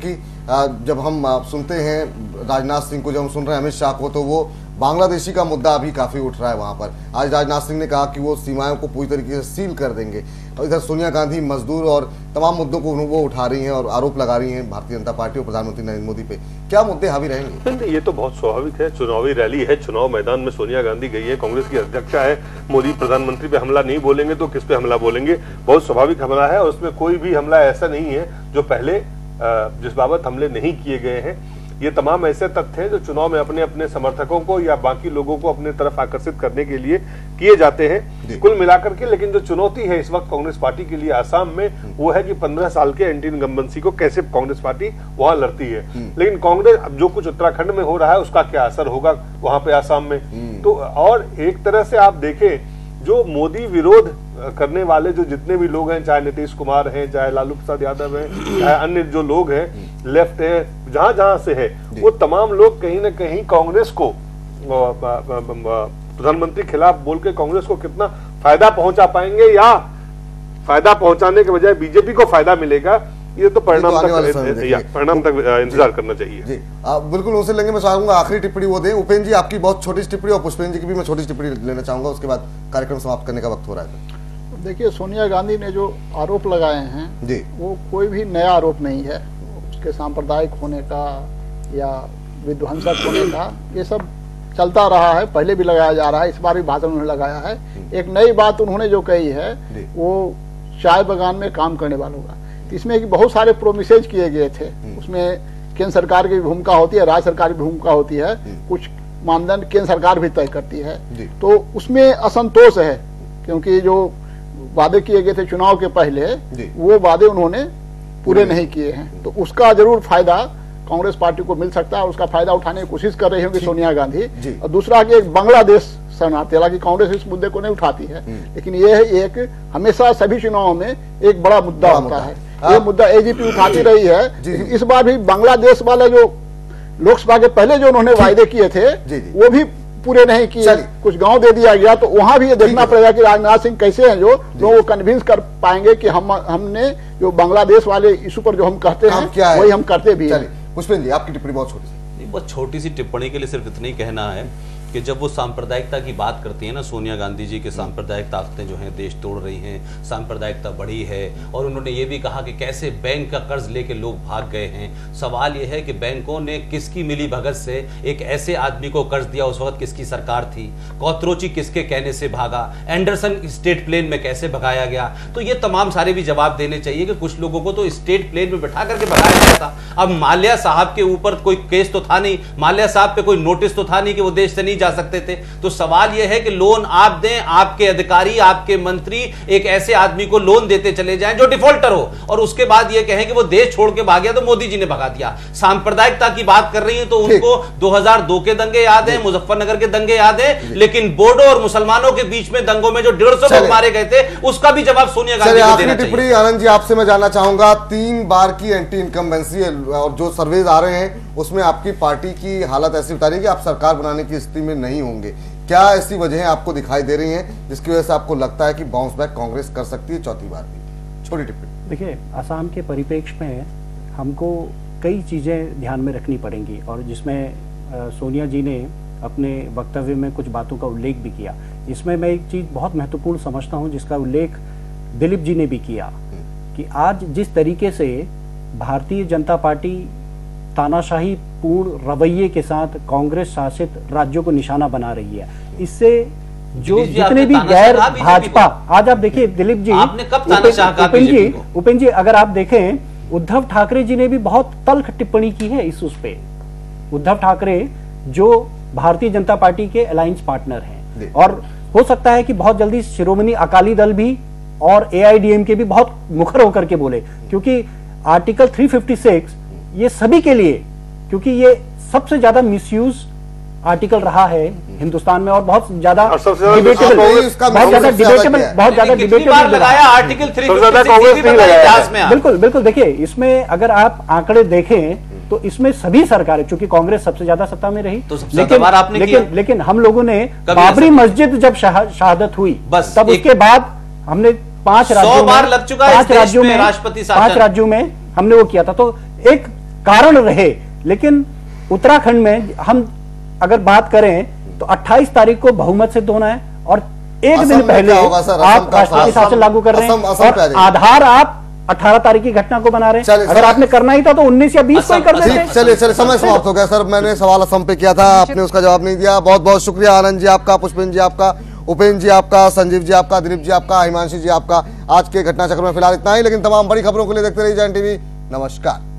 जब हम सुनते हैं राजनाथ सिंह को, जब हम सुन रहे हैं अमित शाह को, तो वो बांग्लादेशी का मुद्दा अभी काफी उठ रहा है वहां पर। आज राजनाथ सिंह ने कहा कि वो सीमाओं को पूरी तरीके से सील कर देंगे, और इधर सोनिया गांधी मजदूर और तमाम मुद्दों को वो उठा रही हैं और आरोप लगा रही हैं भारतीय जनता पार्टी और प्रधानमंत्री नरेंद्र मोदी पे। क्या मुद्दे हावी रहेंगे? ये तो बहुत स्वाभाविक है, चुनावी रैली है, चुनाव मैदान में सोनिया गांधी गई है, कांग्रेस की अध्यक्षा है, मोदी प्रधानमंत्री पे हमला नहीं बोलेंगे तो किस पे हमला बोलेंगे? बहुत स्वाभाविक हमला है, और उसमें कोई भी हमला ऐसा नहीं है जो पहले जिस बाबत हमले नहीं किए गए हैं। ये तमाम ऐसे तथ्य हैं जो चुनाव में अपने अपने समर्थकों को या बाकी लोगों को अपने तरफ आकर्षित करने के लिए किए जाते हैं कुल मिलाकर के। लेकिन जो चुनौती है इस वक्त कांग्रेस पार्टी के लिए आसाम में, वो है कि 15 साल के एंटी इनकम्बेंसी को कैसे कांग्रेस पार्टी वहां लड़ती है। लेकिन कांग्रेस अब जो कुछ उत्तराखंड में हो रहा है उसका क्या असर होगा वहां पे आसाम में? तो और एक तरह से आप देखें, जो मोदी विरोध करने वाले जो जितने भी लोग हैं, चाहे नीतीश कुमार हैं, चाहे लालू प्रसाद यादव हैं, चाहे अन्य जो लोग हैं, लेफ्ट है, जहां जहां से है, वो तमाम लोग कहीं ना कहीं कांग्रेस को प्रधानमंत्री खिलाफ बोल के कांग्रेस को कितना फायदा पहुंचा पाएंगे, या फायदा पहुंचाने के बजाय बीजेपी को फायदा मिलेगा, ये तो परिणाम तक इंतजार करना चाहिए। जी बिल्कुल, उनसे लेंगे। मैं चाहूंगा आखिरी टिप्पणी वो दें। उपेंद्र जी आपकी बहुत छोटी टिप्पणी, और पुष्पेंद्र जी की भी मैं छोटी टिप्पणी लेना चाहूंगा, उसके बाद कार्यक्रम समाप्त करने का वक्त हो रहा है। देखिए, सोनिया गांधी ने जो आरोप लगाए हैं जी, वो कोई भी नया आरोप नहीं है। उसके सांप्रदायिक होने का या विध्वंसक होने का, ये सब चलता रहा है, पहले भी लगाया जा रहा है, इस बार भी भाषण उन्होंने लगाया है। एक नई बात उन्होंने जो कही है वो चाय बागान में काम करने वालों का, इसमें बहुत सारे प्रोमिसेज किए गए थे। उसमें केंद्र सरकार की भूमिका होती है, राज्य सरकार की भूमिका होती है, कुछ मानदंड केंद्र सरकार भी तय करती है। तो उसमें असंतोष है, क्योंकि जो वादे किए गए थे चुनाव के पहले, वो वादे उन्होंने पूरे नहीं किए हैं। तो उसका जरूर फायदा कांग्रेस पार्टी को मिल सकता है, उसका फायदा उठाने की कोशिश कर रही होंगी सोनिया गांधी। और दूसरा कि एक बांग्लादेश शरणार्थी, हालांकि कांग्रेस इस मुद्दे को नहीं उठाती है, लेकिन यह एक हमेशा सभी चुनावों में एक बड़ा मुद्दा होता है। ये मुद्दा एजीपी उठाती रही है, लेकिन इस बार भी बांग्लादेश वाले जो लोकसभा के पहले जो उन्होंने वायदे किए थे वो भी पूरे नहीं किए, कुछ गांव दे दिया गया। तो वहां भी ये देखना पड़ेगा कि राजनाथ सिंह कैसे हैं जो लोगों को कन्विंस कर पाएंगे कि हमने जो बांग्लादेश वाले इशू पर जो हम कहते हैं वही हम करते भी हैं। पुष्पेंद्र जी आपकी टिप्पणी बहुत छोटी सी। बहुत छोटी सी टिप्पणी के लिए सिर्फ इतना ही कहना है कि जब वो सांप्रदायिकता की बात करती है ना सोनिया गांधी जी के, सांप्रदायिक ताकतें जो हैं देश तोड़ रही हैं, सांप्रदायिकता बढ़ी है, और उन्होंने ये भी कहा कि कैसे बैंक का कर्ज लेके लोग भाग गए हैं। सवाल ये है कि बैंकों ने किसकी मिली भगत से एक ऐसे आदमी को कर्ज दिया, उस वक्त किसकी सरकार थी, कौत्रोची किसके कहने से भागा, एंडरसन स्टेट प्लेन में कैसे भगाया गया? तो ये तमाम सारे भी जवाब देने चाहिए कि कुछ लोगों को तो स्टेट प्लेन में बैठा करके भगाया गया था। अब माल्या साहब के ऊपर कोई केस तो था नहीं, माल्या साहब पे कोई नोटिस तो था नहीं कि वो देश से नहीं जा सकते थे। तो सवाल यह है कि लोन आप दें, आपके अधिकारी, आपके मंत्री एक ऐसे आदमी को लोन देते चले जाएं जो डिफॉल्टर हो, और उसके बाद यह कहें कि वो देश छोड़ के भाग गया तो मोदी जी ने भगा दिया। सांप्रदायिकता की बात कर रही है तो उनको 2002 के दंगे याद है, मुजफ्फरनगर के दंगे याद है, लेकिन बोडो और मुसलमानों के बीच में दंगों में जो 150 लोग मारे गए थे उसका भी जवाब सोनिया गांधी को देना चाहिए। आनंद जी आपसे मैं जानना चाहूंगा, 3 बार की एंटी इनकम्बेंसी और जो सर्वेज आ रहे हैं उसमें आपकी पार्टी की हालत ऐसी बता रही है कि आप सरकार बनाने की स्थिति में नहीं होंगे। क्या ऐसी वजहें आपको दिखाई दे रही हैं जिसकी वजह से आपको लगता है कि बाउंस बैक कांग्रेस कर सकती है चौथी बार भी? छोटी टिप्पणी। देखिए, असम के परिप्रेक्ष्य में हमको कई चीजें ध्यान में रखनी पड़ेंगी, और जिसमें सोनिया जी ने अपने वक्तव्य में कुछ बातों का उल्लेख भी किया। इसमें मैं एक चीज बहुत महत्वपूर्ण समझता हूं जिसका उल्लेख दिलीप जी ने भी किया कि आज जिस तरीके से भारतीय जनता पार्टी तानाशाही पूर्ण रवैये के साथ कांग्रेस शासित राज्यों को निशाना बना रही है, इससे जो जितने भी गैर भाजपा, आज आप देखिए दिलीप जी, आपने कब तानाशाह कहा? उपेंद्र जी अगर आप देखें, उद्धव ठाकरे जी ने भी बहुत तल्ख टिप्पणी की है इस उस पे। उद्धव ठाकरे जो भारतीय जनता पार्टी के अलायंस पार्टनर हैं, और हो सकता है कि बहुत जल्दी शिरोमणि अकाली दल भी और AIDMK भी बहुत मुखर होकर के बोले, क्योंकि आर्टिकल 356 ये सभी के लिए, क्योंकि ये सबसे ज्यादा मिसयूज आर्टिकल रहा है हिंदुस्तान में, और बहुत ज्यादा डिबेटेबल लगाया आर्टिकल 356 में। बिल्कुल देखिए, इसमें अगर आप आंकड़े देखें तो इसमें सभी सरकारें, चूंकि कांग्रेस सबसे ज्यादा सत्ता में रही, तो लेकिन हम लोगों ने बाबरी मस्जिद जब शहादत हुई तब उसके बाद हमने 5 राज्यों में हमने वो किया था। तो एक कारण रहे। लेकिन उत्तराखंड में हम अगर बात करें तो 28 तारीख को बहुमत से होना है और एक दिन पहले आप राष्ट्रपति शासन लागू कर रहे हैं और आधार आप 18 तारीख की घटना को बना रहे हैं। अगर आपने करना ही था तो 19 या 20 को ही कर देते। चलिए समय समाप्त हो गया सर, मैंने सवाल असम पे किया था, आपने उसका जवाब नहीं दिया। बहुत बहुत शुक्रिया आनंद जी आपका, पुष्पेंद्र जी आपका, उपेंद्र जी आपका, संजीव जी आपका, दिलीप जी आपका, हिमांशु जी आपका। आज के घटना चक्र में फिलहाल इतना ही, लेकिन तमाम बड़ी खबरों के लिए देखते रहिए जैन टीवी। नमस्कार।